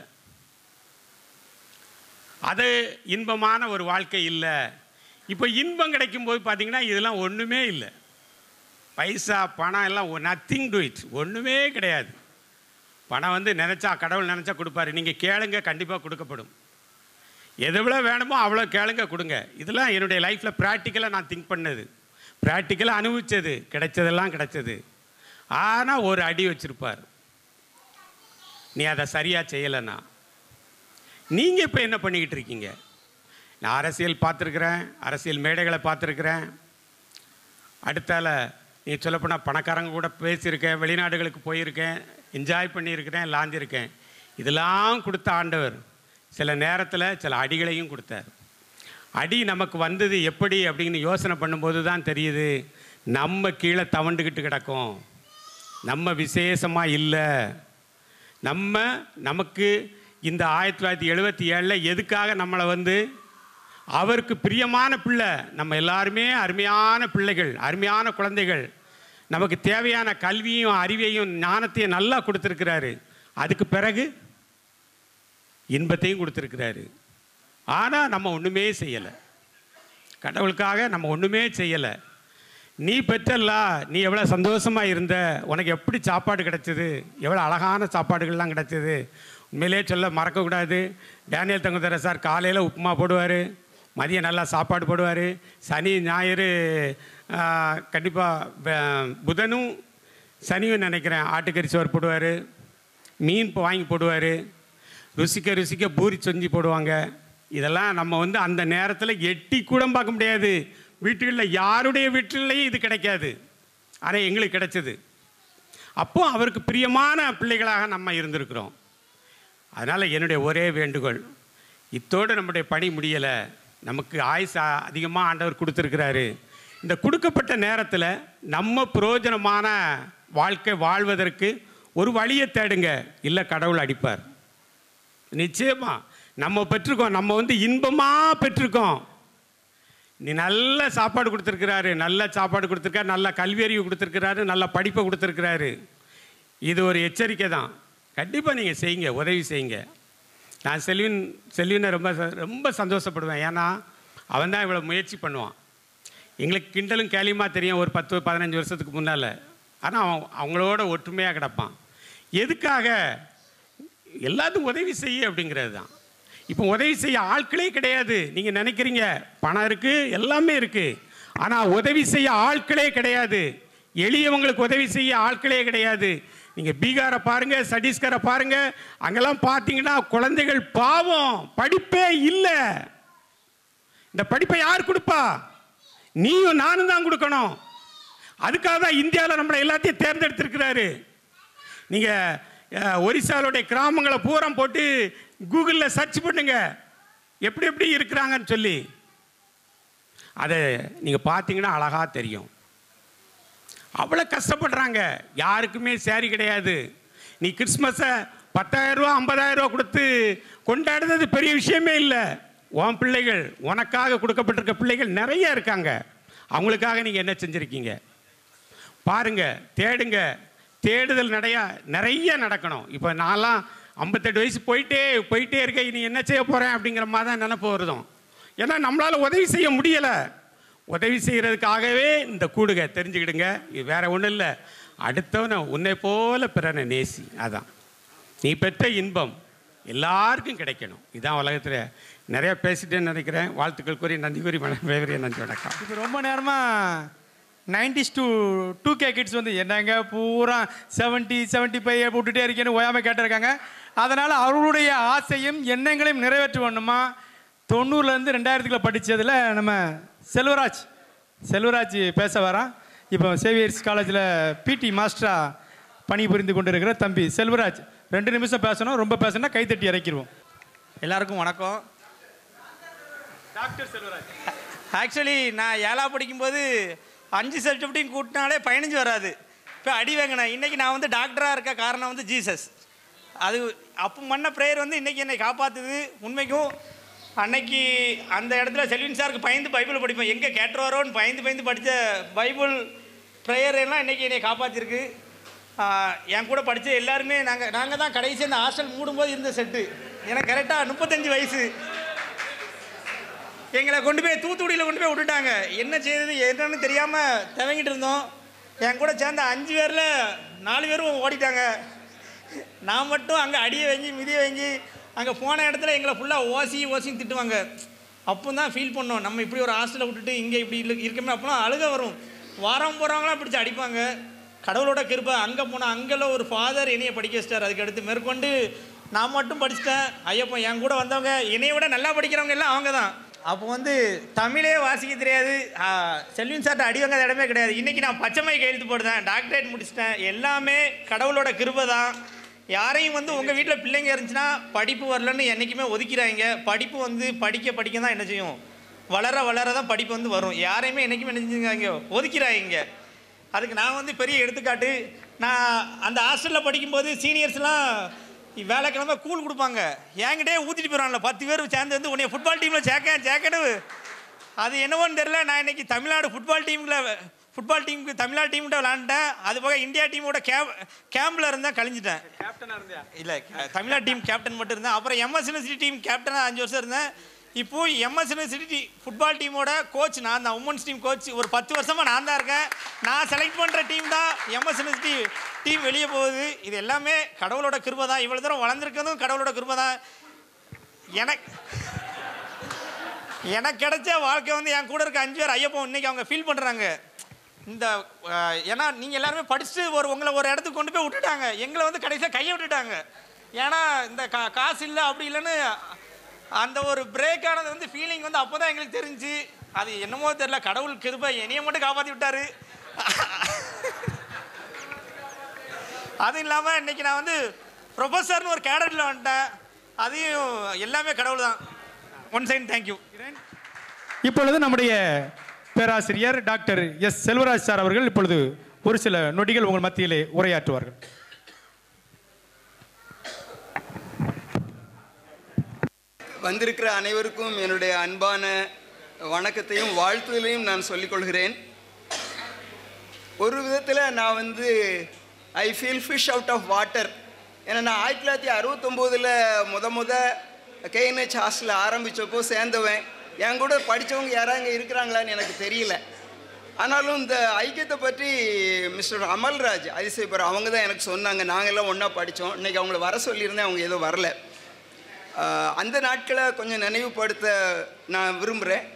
அது இன்பமான ஒரு வாழ்க்கை இல்லை. இப்போ இன்பம் கிடைக்கும்போது பார்த்தீங்கன்னா இதெல்லாம் ஒன்றுமே இல்லை. பைசா பணம் எல்லாம் நத்திங் டு இட், ஒன்றுமே கிடையாது. பணம் வந்து நினச்சா, கடவுள் நினச்சா கொடுப்பாரு. நீங்கள் கேளுங்க, கண்டிப்பாக கொடுக்கப்படும். எவ்வளோ வேணுமோ அவ்வளோ கேளுங்க, கொடுங்க. இதெல்லாம் என்னுடைய லைஃப்பில் ப்ராக்டிக்கலாக நான் திங்க் பண்ணது, ப்ராக்டிக்கலாக அனுபவித்தது. கிடைச்சதெல்லாம் கிடைச்சது. ஆனால் ஒரு அடி வச்சுருப்பார், நீ அதை சரியாக செய்யலைன்னா. நீங்கள் இப்போ என்ன பண்ணிக்கிட்டு இருக்கீங்க? நான் அரசியல் பார்த்துருக்குறேன், அரசியல் மேடைகளை பார்த்துருக்குறேன். அடுத்தால நீ சொல்லப்போனால் பணக்காரங்க கூட பேசியிருக்கேன், வெளிநாடுகளுக்கு போயிருக்கேன், என்ஜாய் பண்ணியிருக்கிறேன், லாந்திருக்கேன். இதெல்லாம் கொடுத்த ஆண்டவர் சில நேரத்தில் சில அடிகளையும் கொடுத்தார். அடி நமக்கு வந்தது எப்படி அப்படின்னு யோசனை பண்ணும்போது தான் தெரியுது, நம்ம கீழே தவண்டுக்கிட்டு கிடக்கும், நம்ம விசேஷமாக இல்லை. நமக்கு இந்த 1977 எதுக்காக நம்மளை வந்து அவருக்கு பிரியமான பிள்ளை, நம்ம எல்லாருமே அருமையான பிள்ளைகள், அருமையான குழந்தைகள். நமக்கு தேவையான கல்வியும் அறிவையும் ஞானத்தையும் நல்லா கொடுத்துருக்கிறாரு. அதுக்கு பிறகு இன்பத்தையும் கொடுத்துருக்கிறாரு. ஆனால் நம்ம ஒன்றுமே செய்யலை. கடவுளுக்காக நம்ம ஒன்றுமே செய்யலை. நீ பெற்றல்லா, நீ எவ்வளோ சந்தோஷமாக இருந்த, உனக்கு எப்படி சாப்பாடு கிடச்சிது, எவ்வளோ அழகான சாப்பாடுகள்லாம் கிடச்சிது. உண்மையிலே சொல்ல மறக்கக்கூடாது, டேனியல் தங்குதர சார் காலையில் உப்புமா போடுவார், மதியம் நல்லா சாப்பாடு போடுவார். சனி ஞாயிறு கண்டிப்பாக, புதனும் சனியும் நினைக்கிறேன் ஆட்டுக்கறி சோறு போடுவார், மீன் வாங்கி போடுவார், ருசிக்க ருசிக்க பூரி செஞ்சு போடுவாங்க. இதெல்லாம் நம்ம வந்து அந்த நேரத்தில் எட்டி கூட பார்க்க முடியாது. வீட்டுகளில் யாருடைய வீட்டிலையும் இது கிடைக்காது. ஆனால் எங்களுக்கு கிடைச்சது. அப்போ அவருக்கு பிரியமான பிள்ளைகளாக நம்ம இருந்திருக்கிறோம். அதனால் என்னுடைய ஒரே வேண்டுகோள், இத்தோடு நம்முடைய பணி முடியலை. நமக்கு ஆயுசு அதிகமாக ஆண்டவர் கொடுத்துருக்கிறாரு. இந்த கொடுக்கப்பட்ட நேரத்தில் நம்ம பிரயோஜனமான வாழ்க்கை வாழ்வதற்கு ஒரு வழியை தேடுங்க. இல்லை கடவுள் அடிப்பார். நிச்சயமாக நம்ம பெற்றிருக்கோம், நம்ம வந்து இன்பமாக பெற்றிருக்கோம். நீ நல்ல சாப்பாடு கொடுத்துருக்கிறாரு, நல்ல சாப்பாடு கொடுத்துருக்காரு, நல்ல கல்வி அறிவு கொடுத்துருக்கிறாரு, நல்ல படிப்பை கொடுத்துருக்கிறாரு. இது ஒரு எச்சரிக்கை தான். கண்டிப்பாக நீங்கள் செய்யுங்க, உதவி செய்யுங்க. நான் செல்வினை ரொம்ப சந்தோஷப்படுவேன். ஏன்னா அவன் தான் இவ்வளோ முயற்சி பண்ணுவான். எங்களுக்கு கிண்டலும் கேலியுமா தெரியும் ஒரு 10-15 வருஷத்துக்கு முன்னால். ஆனால் அவங்களோட ஒற்றுமையாக கிடப்பான். எதுக்காக? எல்லாத்துக்கும் உதவி செய்ய அப்படிங்கிறது தான். இப்போ உதவி செய்ய ஆட்களே கிடையாது. நீங்கள் நினைக்கிறீங்க பணம் இருக்குது, எல்லாமே இருக்குது, ஆனால் உதவி செய்ய ஆட்களே கிடையாது. எளியவங்களுக்கு உதவி செய்ய ஆட்களே கிடையாது. நீங்கள் பீகாரை பாருங்கள், சத்தீஸ்கரை பாருங்கள், அங்கெல்லாம் பார்த்தீங்கன்னா குழந்தைகள் பாவம், படிப்பே இல்லை. இந்த படிப்பை யார் கொடுப்பா? நீயும் நானும் தான் கொடுக்கணும். அதுக்காக தான் இந்தியாவில் நம்மளை எல்லாத்தையும் தேர்ந்தெடுத்திருக்கிறாரு. நீங்கள் ஒரிசாலுடைய கிராமங்களை பூரா போட்டு கூகுளில் சர்ச் பண்ணுங்க, எப்படி எப்படி இருக்கிறாங்கன்னு சொல்லி. அதை நீங்கள் பார்த்தீங்கன்னா அழகாக தெரியும். அவ்வளோ கஷ்டப்படுறாங்க. யாருக்குமே சேரி கிடையாது. நீ கிறிஸ்மஸை 10,000 ரூபா 50,000 ரூபா கொடுத்து கொண்டாடுறது பெரிய விஷயமே இல்லை. உன் பிள்ளைகள், உனக்காக கொடுக்கப்பட்டிருக்க பிள்ளைகள் நிறைய இருக்காங்க. அவங்களுக்காக நீங்கள் என்ன செஞ்சுருக்கீங்க பாருங்க, தேடுங்க. தேடுதல் நிறைய நடக்கணும். இப்போ நான்லாம் 58 வயசு போயிட்டே இருக்க, நீ என்ன செய்ய போகிறேன் அப்படிங்கிற மாதிரி தான் நினைப்பு வருதும். ஏன்னா நம்மளால் உதவி செய்ய முடியலை. உதவி செய்கிறதுக்காகவே இந்த கூடுக, தெரிஞ்சுக்கிடுங்க. இது வேற ஒன்றும் இல்லை. அடுத்தவனை உன்னை போல பிறனை நேசி. அதான் நீ பெற்ற இன்பம் எல்லாருக்கும் கிடைக்கணும். இதுதான் உலகத்தில். நிறைய பேசிட்டேன்னு நினைக்கிறேன். வாழ்த்துக்கள் கூறி நன்றி கூறி நன்றி வணக்கம். இப்போ ரொம்ப நேரமாக 90s to 2K கிட்ஸ் வந்து என்னங்க பூரா 70, 75 விட்டுட்டே இருக்கேன்னு ஓயாமல் கேட்டிருக்காங்க. அதனால் அவர்களுடைய ஆசையும் எண்ணங்களையும் நிறைவேற்ற வேணுமா. 90லேருந்து 2000 படித்ததில் நம்ம செல்வராஜ் பேச வரான். இப்போ சேவியர்ஸ் காலேஜில் பிடி மாஸ்டராக பணிபுரிந்து கொண்டு இருக்கிற தம்பி செல்வராஜ் 2 நிமிஷம் பேசணும். ரொம்ப பேசணும்னா கைத்தட்டி இறக்கிடுவோம். எல்லாருக்கும் வணக்கம். டாக்டர் செல்வராஜ். ஆக்சுவலி நான் 7ஆவது படிக்கும்போது 5 சப்ஜெக்டையும் கூட்டினாலே 15 வராது. இப்போ அடி வாங்கினேன். இன்றைக்கி நான் வந்து டாக்டராக இருக்க காரணம் வந்து ஜீசஸ். அது அப்போ பண்ண ப்ரேயர் வந்து இன்றைக்கி என்னை காப்பாற்றுது. உண்மைக்கும் அன்னைக்கு அந்த இடத்துல செல்வின் சாருக்கு பயந்து பைபிள் படிப்பேன். எங்கே கேட்டுருவாரோன்னு பயந்து படித்த பைபிள் ப்ரேயர் எல்லாம் இன்றைக்கி என்னை காப்பாற்றிருக்கு. என் கூட படித்த எல்லாருமே நாங்கள் தான் கடைசி அந்த ஹாஸ்டல் மூடும்போது இருந்த செட்டு. எனக்கு கரெக்டாக 35 வயசு. எங்களை கொண்டு போய் தூத்துக்குடியில் கொண்டு போய் விட்டுட்டாங்க. என்ன செய்யறது என்னன்னு தெரியாமல் தவங்கிட்டு இருந்தோம். என் கூட சேர்ந்த 5 பேரில் 4 பேரும் ஓடிட்டாங்க. நான் மட்டும் அங்கே அடியை வாங்கி மிதியை வாங்கி அங்கே போன இடத்துல எங்களை ஃபுல்லாக ஓசின்னு திட்டுவாங்க. அப்போ தான் ஃபீல் பண்ணோம், நம்ம இப்படி ஒரு ஹாஸ்டலை விட்டுட்டு இங்கே இப்படி இருக்கமே. அப்போலாம் அழுக வரும். வாரம் போகிறவங்களாம் பிடிச்சி அடிப்பாங்க. கடவுளோட கிருபை. அங்கே போனால் அங்கெல்லாம் ஒரு ஃபாதர் என்னையை படிக்க வச்சிட்டார். அதுக்கு அடுத்து மேற்கொண்டு நான் மட்டும் படிச்சிட்டேன். ஐயப்போ என் கூட வந்தவங்க என்னையை விட நல்லா படிக்கிறவங்க எல்லாம் அவங்க தான். அப்போ வந்து தமிழே வாசிக்க தெரியாது. செல்வின் சார்ட்ட அடி வாங்காத இடமே கிடையாது. இன்றைக்கி நான் பச்சைமை கையெழுத்து போடுறேன், டாக்டரேட் முடிச்சிட்டேன். எல்லாமே கடவுளோட கிருபை தான். யாரையும் வந்து உங்கள் வீட்டில் பிள்ளைங்க இருந்துச்சுன்னா படிப்பு வரலன்னு என்றைக்குமே ஒதுக்கிறாங்க. படிப்பு வந்து படிக்க தான் என்ன செய்யும், வளர தான் படிப்பு வந்து வரும். யாரையுமே என்றைக்குமே என்ன செஞ்சுங்க ஒதுக்கிறாங்க. அதுக்கு நான் வந்து பெரிய எடுத்துக்காட்டு. நான் அந்த ஹாஸ்டலில் படிக்கும்போது சீனியர்ஸ்லாம் வேலைக்கிழமை கூழ் கொடுப்பாங்க. என்கிட்டே ஊற்றிட்டு போயிடறான்ல 10 பேர் சேர்ந்து வந்து உன்னை ஃபுட்பால் டீமில் சேர்க்கணும். அது என்னவோன்னு தெரில. நான் இன்றைக்கி தமிழ்நாடு ஃபுட்பால் டீமுக்கு தமிழ்நாடு டீம்கிட்ட விளாண்டேன். அது போக இந்தியா டீமோட கேம்பில் இருந்தேன், கழிஞ்சிட்டேன். கேப்டனாக இருந்தேன் இல்லை, தமிழ்நாடு டீம் கேப்டன் மட்டும் இருந்தேன். அப்புறம் எம்எஸ் யூனிவர்சிட்டி டீம் கேப்டனாக 5 வருஷம் இருந்தேன். இப்போது எம்எஸ் யூனிவர்சிட்டி ஃபுட்பால் டீமோட கோச் நான் தான். உமன்ஸ் டீம் கோச் ஒரு 10 வருஷமாக நான் தான் இருக்கேன். நான் செலக்ட் பண்ணுற டீம் தான் எம்எஸ் யூனிவர்சிட்டி டீம் வெளியே போகுது. இது எல்லாமே கடவுளோட கிருபை தான். இவ்வளோ தூரம் வளர்ந்துருக்கிறதும் கடவுளோட கிருபை தான். எனக்கு கிடைச்ச வாழ்க்கை வந்து என் கூட இருக்க 5 பேர் ஐயப்போ இன்றைக்கி அவங்க ஃபீல் பண்ணுறாங்க. இந்த ஏன்னா நீங்கள் எல்லாருமே படிச்சுட்டு உங்களை ஒரு இடத்துக்கு கொண்டு போய் விட்டுட்டாங்க. எங்களை வந்து கடைசியாக கையை விட்டுட்டாங்க. ஏன்னா இந்த காசு இல்லை அப்படி இல்லைன்னு அந்த ஒரு பிரேக் ஆனது வந்து ஃபீலிங் வந்து அப்போ தான் எங்களுக்கு தெரிஞ்சு. அது என்னமோ தெரியல, கடவுள் கிருபை என்னையை மட்டும் காப்பாற்றி விட்டார். அதுவும் இல்லாமல் இன்றைக்கி நான் வந்து ப்ரொஃபஸர்னு ஒரு கேடட்டில் வந்துட்டேன். அதையும் எல்லாமே கடவுள் தான். One sign thank you. இப்பொழுது நம்முடைய பேராசிரியர் டாக்டர் எஸ் செல்வராஜ் சார் அவர்கள் இப்பொழுது ஒரு சில நொடிகள் உங்கள் மத்தியிலே உரையாற்றுவார்கள். வந்திருக்கிற அனைவருக்கும் என்னுடைய அன்பான வணக்கத்தையும் வாழ்த்துதலையும் நான் சொல்லிக்கொள்கிறேன். ஒரு விதத்தில் நான் வந்து I feel fish out of water. ஏன்னா நான் 1969 முத கேஎன்ஹெச் ஹாஸ்டலில் ஆரம்பித்தப்போ சேர்ந்தவன். என் கூட படித்தவங்க யாராங்க இருக்கிறாங்களான்னு எனக்கு தெரியல. ஆனாலும் இந்த ஐக்கியத்தை பற்றி மிஸ்டர் அமல்ராஜ் அதிசயப்பர் அவங்க தான் எனக்கு சொன்னாங்க. நாங்கள்லாம் ஒன்றா படித்தோம். இன்றைக்கி அவங்கள வர சொல்லியிருந்தேன், அவங்க ஏதோ வரல. அந்த நாட்களை கொஞ்சம் நினைவுபடுத்த நான் விரும்புகிறேன்.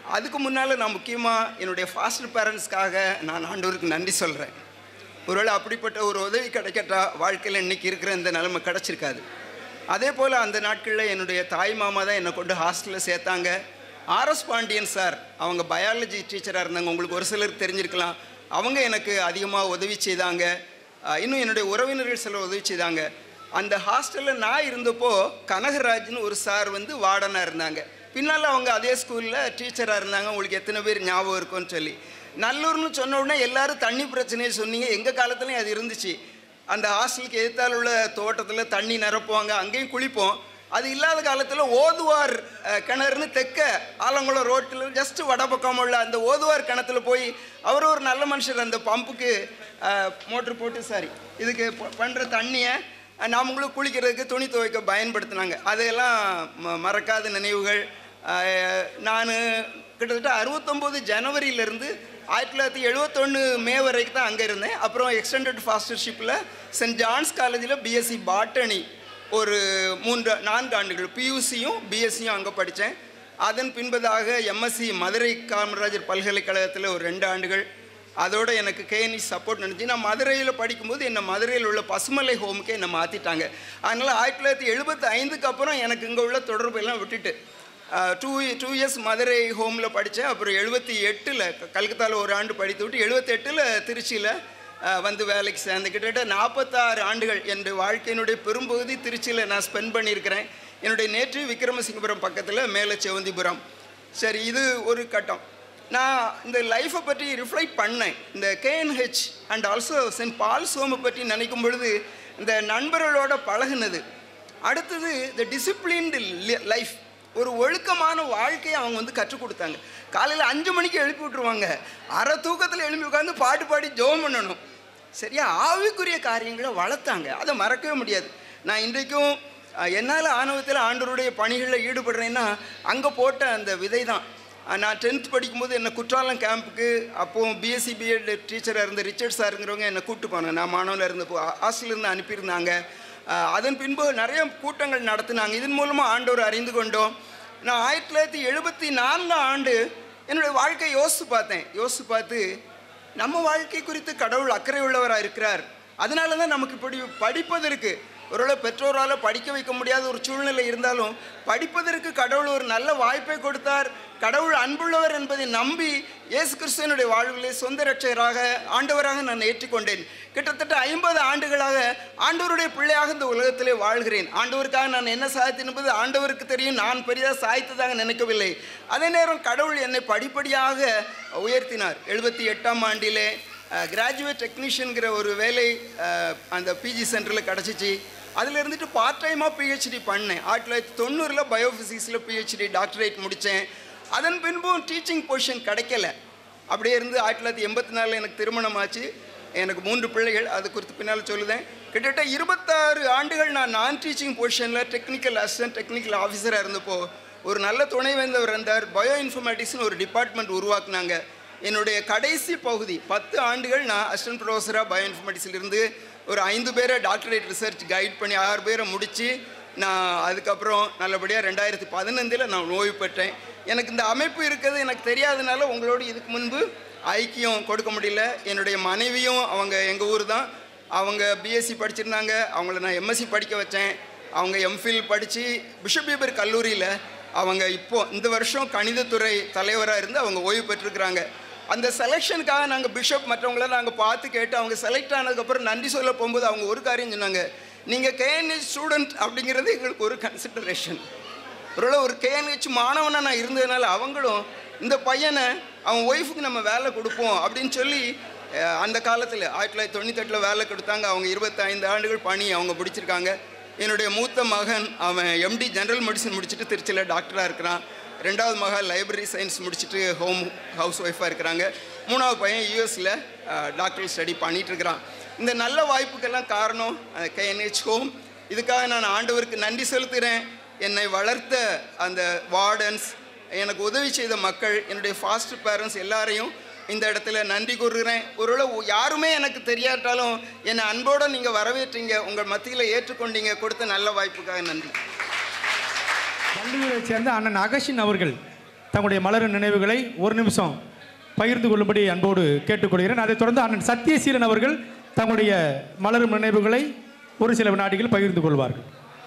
அதுக்கு முன்னால் நான் முக்கியமாக என்னுடைய ஃபாஸ்டர் பேரண்ட்ஸ்க்காக நான் ஆண்டவருக்கு நன்றி சொல்கிறேன். ஒருவேளை அப்படிப்பட்ட ஒரு உதவி கிடைக்கட்டா வாழ்க்கையில் இன்றைக்கி இருக்கிற இந்த நிலைமை கிடச்சிருக்காது. அதே போல் அந்த நாட்களில் என்னுடைய தாய் மாமா தான் என்னை கொண்டு ஹாஸ்டலில் சேர்த்தாங்க. ஆர்எஸ் பாண்டியன் சார், அவங்க பயாலஜி டீச்சராக இருந்தாங்க, உங்களுக்கு ஒரு சிலருக்கு தெரிஞ்சிருக்கலாம். அவங்க எனக்கு அதிகமாக உதவி செய்தாங்க. இன்னும் என்னுடைய உறவினர்கள் சிலர் உதவி செய்தாங்க. அந்த ஹாஸ்டலில் நான் இருந்தப்போ கனகராஜ்னு ஒரு சார் வந்து வார்டனாக இருந்தாங்க. பின்னால் அவங்க அதே ஸ்கூலில் டீச்சராக இருந்தாங்க. உங்களுக்கு எத்தனை பேர் ஞாபகம் இருக்கும்னு சொல்லி. நல்லூர்னு சொன்ன உடனே எல்லோரும் தண்ணி பிரச்சனையை சொன்னீங்க. எங்கள் காலத்துலேயும் அது இருந்துச்சு. அந்த ஹாஸ்டலுக்கு எதிர்த்தால் உள்ள தோட்டத்தில் தண்ணி நிரப்புவாங்க, அங்கேயும் குளிப்போம். அது இல்லாத காலத்தில் ஓதுவார் கிணறுன்னு தெற்க ஆலங்குளம் ரோட்டில் ஜஸ்ட்டு வடபக்கம் உள்ள அந்த ஓதுவார் கிணத்துல போய் அவர் ஒரு நல்ல மனுஷர் அந்த பம்புக்கு மோட்ரு போட்டு இதுக்கு பண்ணுற தண்ணியை நாமங்களும் குளிக்கிறதுக்கு துணி துவைக்க பயன்படுத்தினாங்க. அதையெல்லாம் மறக்காத நினைவுகள். நான் கிட்டத்தட்ட 69 ஜனவரியிலேருந்து 1971 மே வரைக்கும் தான் அங்கே இருந்தேன். அப்புறம் எக்ஸ்டெண்டட் ஃபாஸ்டர்ஷிப்பில் சென்ட் ஜான்ஸ் காலேஜில் பிஎஸ்சி பாட்டனி ஒரு 4 ஆண்டுகள் பியூசியும் பிஎஸ்சியும் அங்கே படித்தேன். அதன் பின்பதாக எம்எஸ்சி மதுரை காமராஜர் பல்கலைக்கழகத்தில் ஒரு 2 ஆண்டுகள். அதோடு எனக்கு கேஎன்இ சப்போர்ட் நினச்சி நான் மதுரையில் படிக்கும்போது என்னை மதுரையில் உள்ள பசுமலை ஹோமுக்கே என்னை மாற்றிட்டாங்க. அதனால் 1975க்கு அப்புறம் எனக்கு இங்கே உள்ள தொடர்பு எல்லாம் விட்டுட்டு 2 இயர்ஸ் மதுரை ஹோமில் படித்தேன். அப்புறம் 78ல் கல்கத்தாவில் ஒரு ஆண்டு படித்து விட்டு 78ல் திருச்சியில் வந்து வேலைக்கு சேர்ந்து கிட்டத்தட்ட 46 ஆண்டுகள் என்னுடைய வாழ்க்கையினுடைய பெரும்பகுதி திருச்சியில் நான் ஸ்பெண்ட் பண்ணியிருக்கிறேன். என்னுடைய நேற்று விக்ரமசிங்கபுரம் பக்கத்தில் மேலே செவந்திபுரம். சரி, இது ஒரு கட்டம். நான் இந்த லைஃப்பை பற்றி ரிஃப்ளெக்ட் பண்ணேன். இந்த KNH and also saint Paul's ஹோமை பற்றி நினைக்கும் பொழுது இந்த நண்பர்களோட பழகுனது, அடுத்தது இந்த டிசிப்ளின்டு லைஃப், ஒரு ஒழுக்கமான வாழ்க்கையை அவங்க வந்து கற்றுக் கொடுத்தாங்க. காலையில் 5 மணிக்கு எழுப்பி விட்டுருவாங்க. அரை தூக்கத்தில் எழுப்பி உட்காந்து பாட்டு பாடி ஜெபம் பண்ணணும். சரியா, ஆவிக்குரிய காரியங்களை வளர்த்தாங்க. அதை மறக்கவே முடியாது. நான் இன்றைக்கும் என்னால் ஆணவத்தில் ஆண்டவருடைய பணிகளில் ஈடுபடுறேன்னா அங்கே போட்ட அந்த விதை தான். நான் 10th படிக்கும்போது என்னை குற்றாலம் கேம்புக்கு அப்போது பிஎஸ்சி பிஎட் டீச்சராக இருந்த ரிச்சர்ட் சாருங்கிறவங்க என்னை கூப்பிட்டு போனாங்க. நான் மாணவனில் இருந்தப்போ ஹாஸ்டலேருந்து அனுப்பியிருந்தாங்க. அதன் பின்பு நிறைய கூட்டங்கள் நடத்தினாங்க. இதன் மூலமாக ஆண்டவர் அறிந்து கொண்டோம். நான் 1974 ஆண்டு என்னுடைய வாழ்க்கையை யோசித்து பார்த்து நம்ம வாழ்க்கை குறித்து கடவுள் அக்கறை உள்ளவராக இருக்கிறார். அதனால தான் நமக்கு இப்படி படிப்பதற்கு ஒருவேளை பெற்றோரால் படிக்க வைக்க முடியாத ஒரு சூழ்நிலை இருந்தாலும் படிப்பதற்கு கடவுள் ஒரு நல்ல வாய்ப்பை கொடுத்தார். கடவுள் அன்புள்ளவர் என்பதை நம்பி இயேசு கிறிஸ்துவனுடைய வாழ்விலே சொந்த இரட்சகராக ஆண்டவராக நான் ஏற்றுக்கொண்டேன். கிட்டத்தட்ட 50 ஆண்டுகளாக ஆண்டவருடைய பிள்ளையாக இந்த உலகத்திலே வாழ்கிறேன். ஆண்டவருக்காக நான் என்ன சாதித்தேன் என்பது ஆண்டவருக்கு தெரியும். நான் பெரிதாக சாதித்ததாக நினைக்கவில்லை. அதே நேரம் கடவுள் என்னை படிப்படியாக உயர்த்தினார். 78ஆம் ஆண்டிலே கிராஜுவேட் டெக்னீஷியனுங்கிற ஒரு வேலை அந்த பிஜி சென்டரில் கிடச்சிச்சு. அதில் இருந்துட்டு பார்ட் டைமாக பிஹெச்டி பண்ணேன். 1990 பயோஃபிசிக்ஸில் பிஹெச்டி டாக்டரேட் முடித்தேன். அதன் பின்பும் டீச்சிங் பொசிஷன் கிடைக்கல. அப்படியே இருந்து 1984 எனக்கு திருமணம் ஆச்சு. எனக்கு 3 பிள்ளைகள். அது குறித்து பின்னால் சொல்லுதேன். கிட்டத்தட்ட 26 ஆண்டுகள் நான் டீச்சிங் பொசிஷனில் டெக்னிக்கல் அசிஸ்டன்ட் டெக்னிக்கல் ஆஃபீஸராக இருந்தப்போ ஒரு நல்ல துணைவேந்தவர் இருந்தார். பயோ இன்ஃபர்மேட்டிக்ஸ்னு ஒரு டிபார்ட்மெண்ட் உருவாக்குனாங்க. என்னுடைய கடைசி பகுதி 10 ஆண்டுகள் நான் அசிஸ்டன்ட் ப்ரொஃபஸராக பயோ இன்ஃபர்மேட்டிக்ஸ்லேருந்து ஒரு 5 பேரை டாக்டரேட் ரிசர்ச் கைட் பண்ணி 6 பேரை முடித்து நான் அதுக்கப்புறம் நல்லபடியாக 2015 நான் ஓய்வு பெற்றேன். எனக்கு இந்த அமைப்பு இருக்கிறது எனக்கு தெரியாதனால உங்களோடு இதுக்கு முன்பு ஐக்கியம் கொடுக்க முடியல. என்னுடைய மனைவியும் அவங்க எங்கள் ஊர் தான். அவங்க பிஎஸ்சி படிச்சிருந்தாங்க. அவங்கள நான் எம்எஸ்சி படிக்க வச்சேன். அவங்க எம்ஃபில் படித்து பிஷப் பீபர் கல்லூரியில் அவங்க இப்போது இந்த வருஷம் கணிதத்துறை தலைவராக இருந்து அவங்க ஓய்வு பெற்றிருக்கிறாங்க. அந்த செலெக்ஷனுக்காக நாங்கள் பிஷப் மற்றவங்கள நாங்கள் பார்த்து கேட்டு அவங்க செலக்ட் ஆனதுக்கப்புறம் நன்றி சொல்ல போகும்போது அவங்க ஒரு காரியம் சொன்னாங்க, நீங்கள் கேஎன்ஹெச் ஸ்டூடெண்ட் அப்படிங்கிறது எங்களுக்கு ஒரு கன்சிடரேஷன். ஒரு கேஎன்ஹெச் மாணவனாக நான் இருந்ததுனால அவங்களும் இந்த பையனை அவன் ஒய்ஃபுக்கு நம்ம வேலை கொடுப்போம் அப்படின்னு சொல்லி அந்த காலத்தில் 1998 வேலை கொடுத்தாங்க. அவங்க 25 ஆண்டுகள் பணி அவங்க முடிச்சிருக்காங்க. என்னுடைய மூத்த மகன் அவன் எம்டி ஜெனரல் மெடிசன் முடிச்சுட்டு திருச்சியில் டாக்டராக இருக்கிறான். 2வது மகன் லைப்ரரி சயின்ஸ் முடிச்சுட்டு ஹவுஸ் ஒய்ஃபாக இருக்கிறாங்க. 3வது பையன் யூஎஸில் டாக்டரல் ஸ்டடி பண்ணிகிட்ருக்கிறான். இந்த நல்ல வாய்ப்புக்கெல்லாம் காரணம் கேஎன்ஹெச் ஹோம். இதுக்காக நான் ஆண்டவருக்கு நன்றி செலுத்துகிறேன். என்னை வளர்த்த அந்த வார்டன்ஸ், எனக்கு உதவி செய்த மக்கள், என்னுடைய ஃபாஸ்டர் பேரண்ட்ஸ் எல்லாரையும் இந்த இடத்துல நன்றி கூறுகிறேன். ஒருவேளை யாருமே எனக்கு தெரியாட்டாலும் என்னை அன்போடு நீங்கள் வரவேற்றீங்க, உங்கள் மத்தியில் ஏற்றுக்கொண்டீங்க, கொடுத்த நல்ல வாய்ப்புக்காக நன்றி. கல்லூரியை சேர்ந்த அண்ணன் அகஷின் அவர்கள் தங்களுடைய மலரும் நினைவுகளை ஒரு நிமிஷம் பகிர்ந்து கொள்ளும்படி அன்போடு கேட்டுக்கொள்கிறேன். அதைத் தொடர்ந்து அண்ணன் சத்தியசீலன் அவர்கள் தங்களுடைய மலரும் நினைவுகளை ஒரு சில வினாடிகள் பகிர்ந்து கொள்வார்கள்.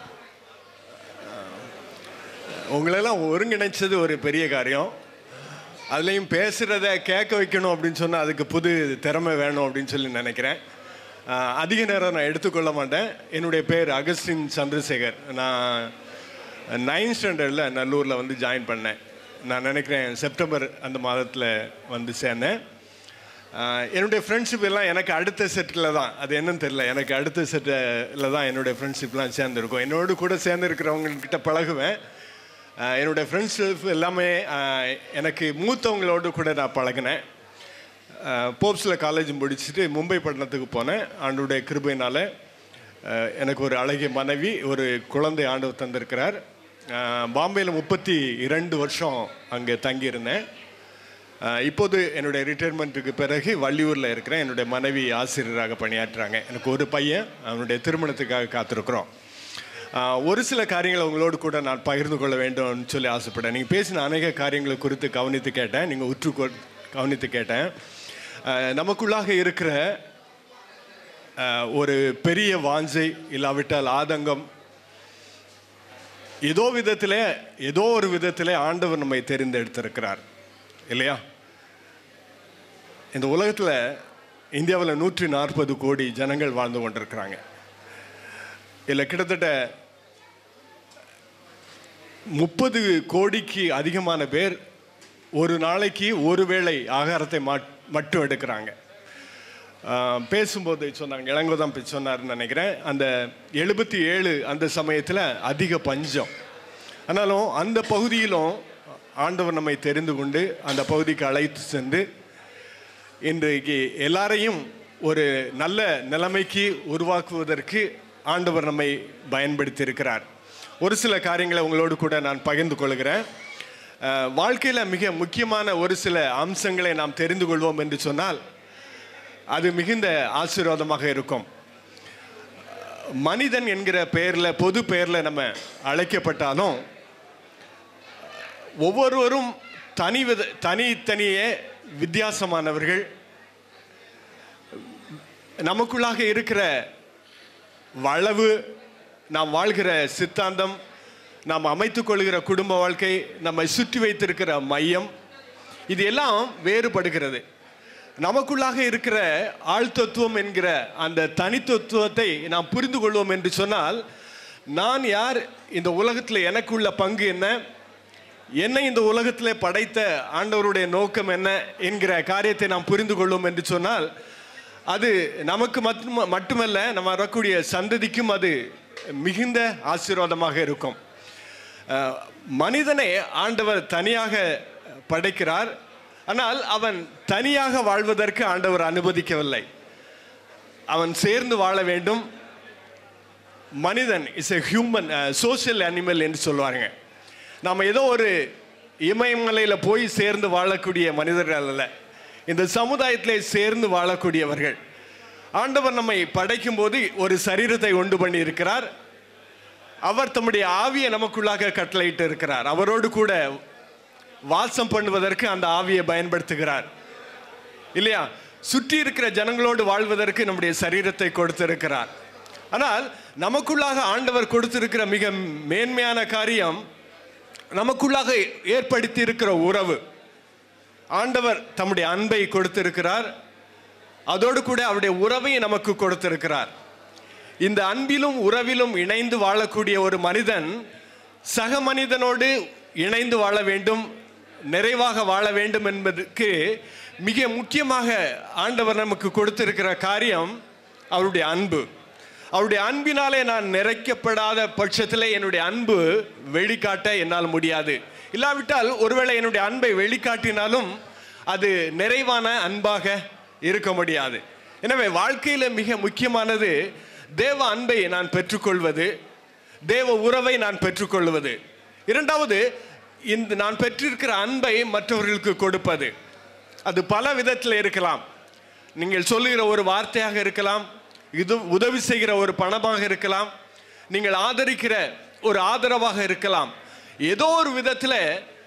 உங்களெல்லாம் ஒருங்கிணைச்சது ஒரு பெரிய காரியம். அதுலேயும் பேசுகிறத கேட்க வைக்கணும் அப்படின்னு சொன்னால் அதுக்கு புது திறமை வேணும் அப்படின்னு சொல்லி நினைக்கிறேன். அதிக நேரம் நான் எடுத்துக்கொள்ள மாட்டேன். என்னுடைய பேர் அகஸ்டின் சந்திரசேகர். நான் 9th ஸ்டாண்டர்டில் நல்லூரில் வந்து ஜாயின் பண்ணேன். நான் நினைக்கிறேன் செப்டம்பர் அந்த மாதத்தில் வந்து சேர்ந்தேன். என்னுடைய ஃப்ரெண்ட்ஷிப் எல்லாம் எனக்கு அடுத்த செட்டில் தான், அது என்னன்னு தெரியல, எனக்கு அடுத்த செட்டில் தான் என்னுடைய ஃப்ரெண்ட்ஷிப்லாம் சேர்ந்துருக்கும். என்னோடு கூட சேர்ந்துருக்கிறவங்கக்கிட்ட பழகுவேன். என்னுடைய ஃப்ரெண்ட்ஷிப் எல்லாமே எனக்கு மூத்தவங்களோடு கூட நான் பழகினேன். போப்ஸில் காலேஜ் முடிச்சுட்டு மும்பை பட்டணத்துக்கு போனேன். ஆண்டவருடைய கிருபையினால் எனக்கு ஒரு அழகிய மனைவி, ஒரு குழந்தை ஆண்டவர் தந்திருக்கிறார். பாம்பேயில் 32 வருஷம் அங்கே தங்கியிருந்தேன். இப்போது என்னுடைய ரிட்டையர்மெண்ட்டுக்கு பிறகு வள்ளியூரில் இருக்கிறேன். என்னுடைய மனைவி ஆசிரியராக பணியாற்றுறாங்க. எனக்கு ஒரு பையன், அவனுடைய திருமணத்துக்காக காத்திருக்கிறோம். ஒரு சில காரியங்களை உங்களோடு கூட நான் பகிர்ந்து கொள்ள வேண்டும்னு சொல்லி ஆசைப்பட்டேன். நீங்கள் பேசின அநேக காரியங்களை குறித்து கவனித்து கேட்டேன். நீங்கள் உற்று கவனித்து கேட்டேன். நமக்குள்ளாக இருக்கிற ஒரு பெரிய வாஞ்சை இல்லாவிட்டால் ஆதங்கம், ஏதோ ஒரு விதத்திலே ஆண்டவர் நம்மை தெரிந்தெடுத்திருக்கிறார் இல்லையா? இந்த உலகத்தில் இந்தியாவில் 140 கோடி ஜனங்கள் வாழ்ந்து கொண்டிருக்கிறாங்க. இதில் கிட்டத்தட்ட 30 கோடிக்கு அதிகமான பேர் ஒரு நாளைக்கு ஒரு வேளை ஆகாரத்தை மட்டும் எடுக்கிறாங்க. பேசும்போது சொன்னாங்க, இளங்கோ தான் சொன்னார்னு நினைக்கிறேன், அந்த 77 அந்த சமயத்தில் அதிக பஞ்சம். ஆனாலும் அந்த பகுதியிலும் ஆண்டவர் நம்மை தெரிந்து கொண்டு அந்த பகுதிக்கு அழைத்து சென்று இன்றைக்கு எல்லாரையும் ஒரு நல்ல நிலைமைக்கு உருவாக்குவதற்கு ஆண்டவர் நம்மை பயன்படுத்தி இருக்கிறார். ஒரு சில காரியங்களை உங்களோடு கூட நான் பகிர்ந்து கொள்கிறேன். வாழ்க்கையில் மிக முக்கியமான ஒரு சில அம்சங்களை நாம் தெரிந்து கொள்வோம் என்று சொன்னால் அது மிகுந்த ஆசீர்வாதமாக இருக்கும். மனிதன் என்கிற பெயரில், பொது பெயரில் நம்ம அழைக்கப்பட்டாலும் ஒவ்வொருவரும் தனித்தனியே வித்தியாசமானவர்கள். நமக்குள்ளாக இருக்கிற வளவு, நாம் வாழ்கிற சித்தாந்தம், நாம் அமைத்துக் கொள்கிற குடும்ப வாழ்க்கை, நம்மை சுற்றி வைத்திருக்கிற மையம், இது எல்லாம் வேறுபடுகிறது. நமக்குள்ளாக இருக்கிற ஆழ்தத்துவம் என்கிற அந்த தனித்தத்துவத்தை நாம் புரிந்து கொள்வோம் என்று சொன்னால், நான் யார், இந்த உலகத்தில் எனக்குள்ள பங்கு என்ன, என்னை இந்த உலகத்தில் படைத்த ஆண்டவருடைய நோக்கம் என்ன என்கிற காரியத்தை நாம் புரிந்து கொள்வோம் என்று சொன்னால், அது நமக்கு மட்டுமல்ல, நம்ம வரக்கூடிய சந்ததிக்கும் அது மிகுந்த ஆசீர்வாதமாக இருக்கும். மனிதனை ஆண்டவர் தனியாக படைக்கிறார். ஆனால் அவன் தனியாக வாழ்வதற்கு ஆண்டவர் அனுமதிக்கவில்லை. அவன் சேர்ந்து வாழ வேண்டும். மனிதன் is a human social animal என்று சொல்லுவாங்க. நாம் ஏதோ ஒரு இமயமலையில் போய் சேர்ந்து வாழக்கூடிய மனிதர்கள் அல்ல, இந்த சமுதாயத்திலே சேர்ந்து வாழக்கூடியவர்கள். ஆண்டவர் நம்மை படைக்கும் போது ஒரு சரீரத்தை உண்டு பண்ணி இருக்கிறார். அவர் தம்முடைய ஆவியை நமக்குள்ளாக கட்டளையிட்டு இருக்கிறார். அவரோடு கூட வாசம் பண்ணுவதற்கு அந்த ஆவியை பயன்படுத்துகிறார் இல்லையா? சுற்றி இருக்கிற ஜனங்களோடு வாழ்வதற்கு நம்முடைய சரீரத்தை கொடுத்திருக்கிறார். ஆனால் நமக்குள்ளாக ஆண்டவர் கொடுத்திருக்கிற மிக மேன்மையான காரியம், நமக்குள்ளாக ஏற்படுத்தி இருக்கிற உறவு. ஆண்டவர் தம்முடைய அன்பை கொடுத்திருக்கிறார். அதோடு கூட அவருடைய உறவை நமக்கு கொடுத்திருக்கிறார். இந்த அன்பிலும் உறவிலும் இணைந்து வாழக்கூடிய ஒரு மனிதன் சக மனிதனோடு இணைந்து வாழ வேண்டும், நிறைவாக வாழ வேண்டும் என்பதற்கு மிக முக்கியமாக ஆண்டவர் நமக்கு கொடுத்திருக்கிற காரியம் அவருடைய அன்பு. அவருடைய அன்பினாலே நான் நிறைக்கப்படாத பட்சத்தில் என்னுடைய அன்பு வெளிக்காட்ட என்னால் முடியாது. இல்லாவிட்டால் ஒருவேளை என்னுடைய அன்பை வெளிக்காட்டினாலும் அது நிறைவான அன்பாக இருக்க முடியாது. எனவே வாழ்க்கையில் மிக முக்கியமானது தேவ அன்பை நான் பெற்றுக்கொள்வது, தேவ உறவை நான் பெற்றுக்கொள்வது. இரண்டாவது, இந்த நான் பெற்றிருக்கிற அன்பை மற்றவர்களுக்கு கொடுப்பது. அது பல விதத்தில் இருக்கலாம். நீங்கள் சொல்லுகிற ஒரு வார்த்தையாக இருக்கலாம், இது உதவி செய்கிற ஒரு பணமாக இருக்கலாம், நீங்கள் ஆதரிக்கிற ஒரு ஆதரவாக இருக்கலாம். ஏதோ ஒரு விதத்தில்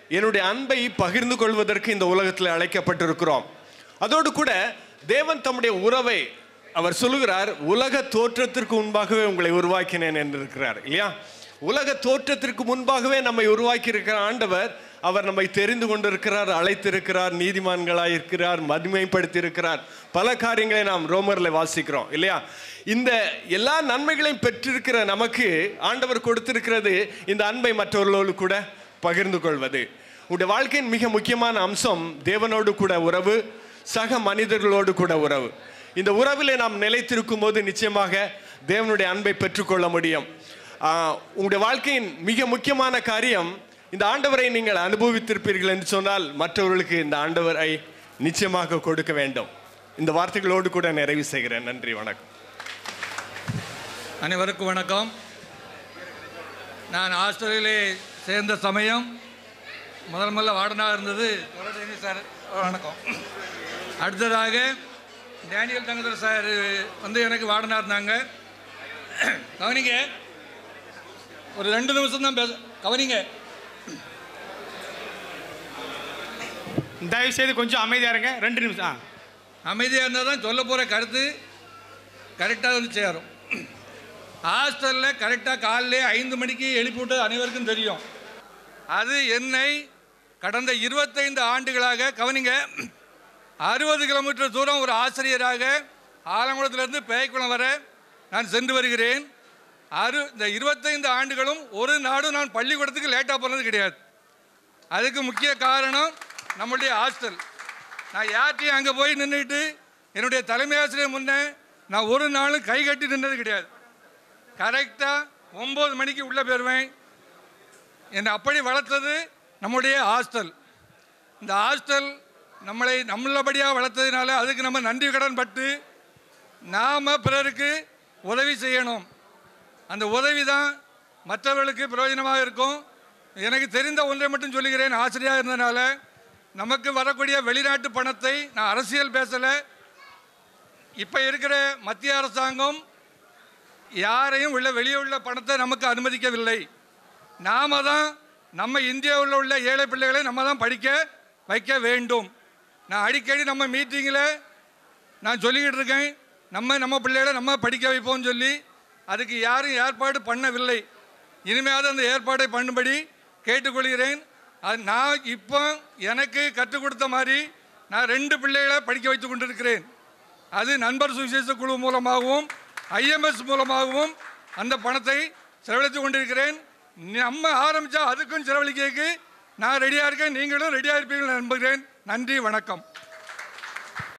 என்னுடைய அன்பை பகிர்ந்து கொள்வதற்கு இந்த உலகத்தில் அழைக்கப்பட்டிருக்கிறோம். அதோடு கூட தேவன் தம்முடைய உறவை அவர் சொல்லுகிறார், உலக தோற்றத்திற்கு முன்பாகவே உங்களை உருவாக்கினேன் என்று இருக்கிறார் இல்லையா? உலக தோற்றத்திற்கு முன்பாகவே நம்மை உருவாக்கி இருக்கிற ஆண்டவர், அவர் நம்மை தெரிந்து கொண்டிருக்கிறார், அழைத்திருக்கிறார், நீதிமான்களாக இருக்கிறார், மகிமைப்படுத்தி இருக்கிறார். பல காரியங்களை நாம் ரோமரில் வாசிக்கிறோம் இல்லையா? இந்த எல்லா நன்மைகளையும் பெற்றிருக்கிற நமக்கு ஆண்டவர் கொடுத்திருக்கிறது இந்த அன்பை மற்றவர்களோடு கூட பகிர்ந்து கொள்வது. உங்களுடைய வாழ்க்கையின் மிக முக்கியமான அம்சம் தேவனோடு கூட உறவு, சக மனிதர்களோடு கூட உறவு. இந்த உறவிலே நாம் நிலைத்திருக்கும் போது நிச்சயமாக தேவனுடைய அன்பை பெற்றுக்கொள்ள முடியும். உங்களுடைய வாழ்க்கையின் மிக முக்கியமான காரியம், இந்த ஆண்டவரை நீங்கள் அனுபவித்திருப்பீர்கள் என்று சொன்னால் மற்றவர்களுக்கு இந்த ஆண்டவரை நிச்சயமாக கொடுக்க வேண்டும். இந்த வார்த்தைகளோடு கூட நிறைவு செய்கிறேன். நன்றி, வணக்கம். அனைவருக்கும் வணக்கம். நான் ஹாஸ்டலிலே சேர்ந்த சமயம் முதல்ல வார்டனாக இருந்தது சார், வணக்கம். அடுத்ததாக டேனியல் தங்கதர் சார் வந்து எனக்கு வார்டனாக இருந்தாங்க. கவனிங்க, ஒரு 2 நிமிஷம் தான் பேச, கவனிங்க. தயவு செய்து கொஞ்சம் அமைதியாக இருங்க. 2 நிமிஷம் அமைதியாக இருந்தால் தான் சொல்ல போகிற கருத்து கரெக்டாக வந்து சேரும். ஹாஸ்டலில் கரெக்டாக காலையிலே 5 மணிக்கு எழுப்பி விட்டது அனைவருக்கும் தெரியும். அது என்னை கடந்த 25 ஆண்டுகளாக, கவனிங்க, 60 கிலோமீட்டர் தூரம் ஒரு ஆசிரியராக ஆலங்குளத்திலிருந்து பேய்க்குளம் வர நான் சென்று வருகிறேன். இந்த 25 ஆண்டுகளும் ஒரு நாடும் நான் பள்ளிக்கூடத்துக்கு லேட்டாக போனது கிடையாது. அதுக்கு முக்கிய காரணம் நம்மளுடைய ஹாஸ்டல். நான் யார்ட்டையும் அங்கே போய் நின்றுட்டு என்னுடைய தலைமை ஆசிரியர் முன்னே நான் ஒரு நாளும் கை கட்டி நின்றது கிடையாது. கரெக்டாக 9 மணிக்கு உள்ளே போயிடுவேன். என்னை அப்படி வளர்த்தது நம்முடைய ஹாஸ்டல். இந்த ஹாஸ்டல் நம்மளை நம்மளபடியாக வளர்த்ததுனால அதுக்கு நம்ம நன்றி கடன் பட்டு நாம் பிறருக்கு உதவி செய்யணும். அந்த உதவி தான் மற்றவர்களுக்கு பிரயோஜனமாக இருக்கும். எனக்கு தெரிந்த ஒன்றை மட்டும் சொல்லுகிறேன். ஆசிரியராக இருந்ததுனால நமக்கு வரக்கூடிய வெளிநாட்டு பணத்தை, நான் அரசியல் பேசலை, இப்போ இருக்கிற மத்திய அரசாங்கம் யாரையும் வெளியே உள்ள பணத்தை நமக்கு அனுமதிக்கவில்லை. நாம தான் நம்ம இந்தியாவில் உள்ள ஏழை பிள்ளைகளை நம்ம தான் படிக்க வைக்க வேண்டும். நான் அடிக்கடி நம்ம மீட்டிங்கில் நான் சொல்லிக்கிட்டு இருக்கேன், நம்ம பிள்ளைகளை நம்ம படிக்க வைப்போம்னு சொல்லி. அதுக்கு யாரும் ஏற்பாடு பண்ணவில்லை. இனிமையாவது அந்த ஏற்பாடை பண்ணும்படி கேட்டுக்கொள்கிறேன். அது நான் இப்போ எனக்கு கற்றுக் கொடுத்த மாதிரி நான் 2 பிள்ளைகளை படிக்க வைத்து கொண்டிருக்கிறேன். அது நண்பர் சுவிசேஷ குழு மூலமாகவும் IMS மூலமாகவும் அந்த பணத்தை செலவழித்து கொண்டிருக்கிறேன். நம்ம ஆரம்பித்தா அதுக்கும் செலவழிக்கிறதுக்கு நான் ரெடியாக இருக்கேன். நீங்களும் ரெடியாக இருப்பீர்கள் நம்புகிறேன். நன்றி, வணக்கம்.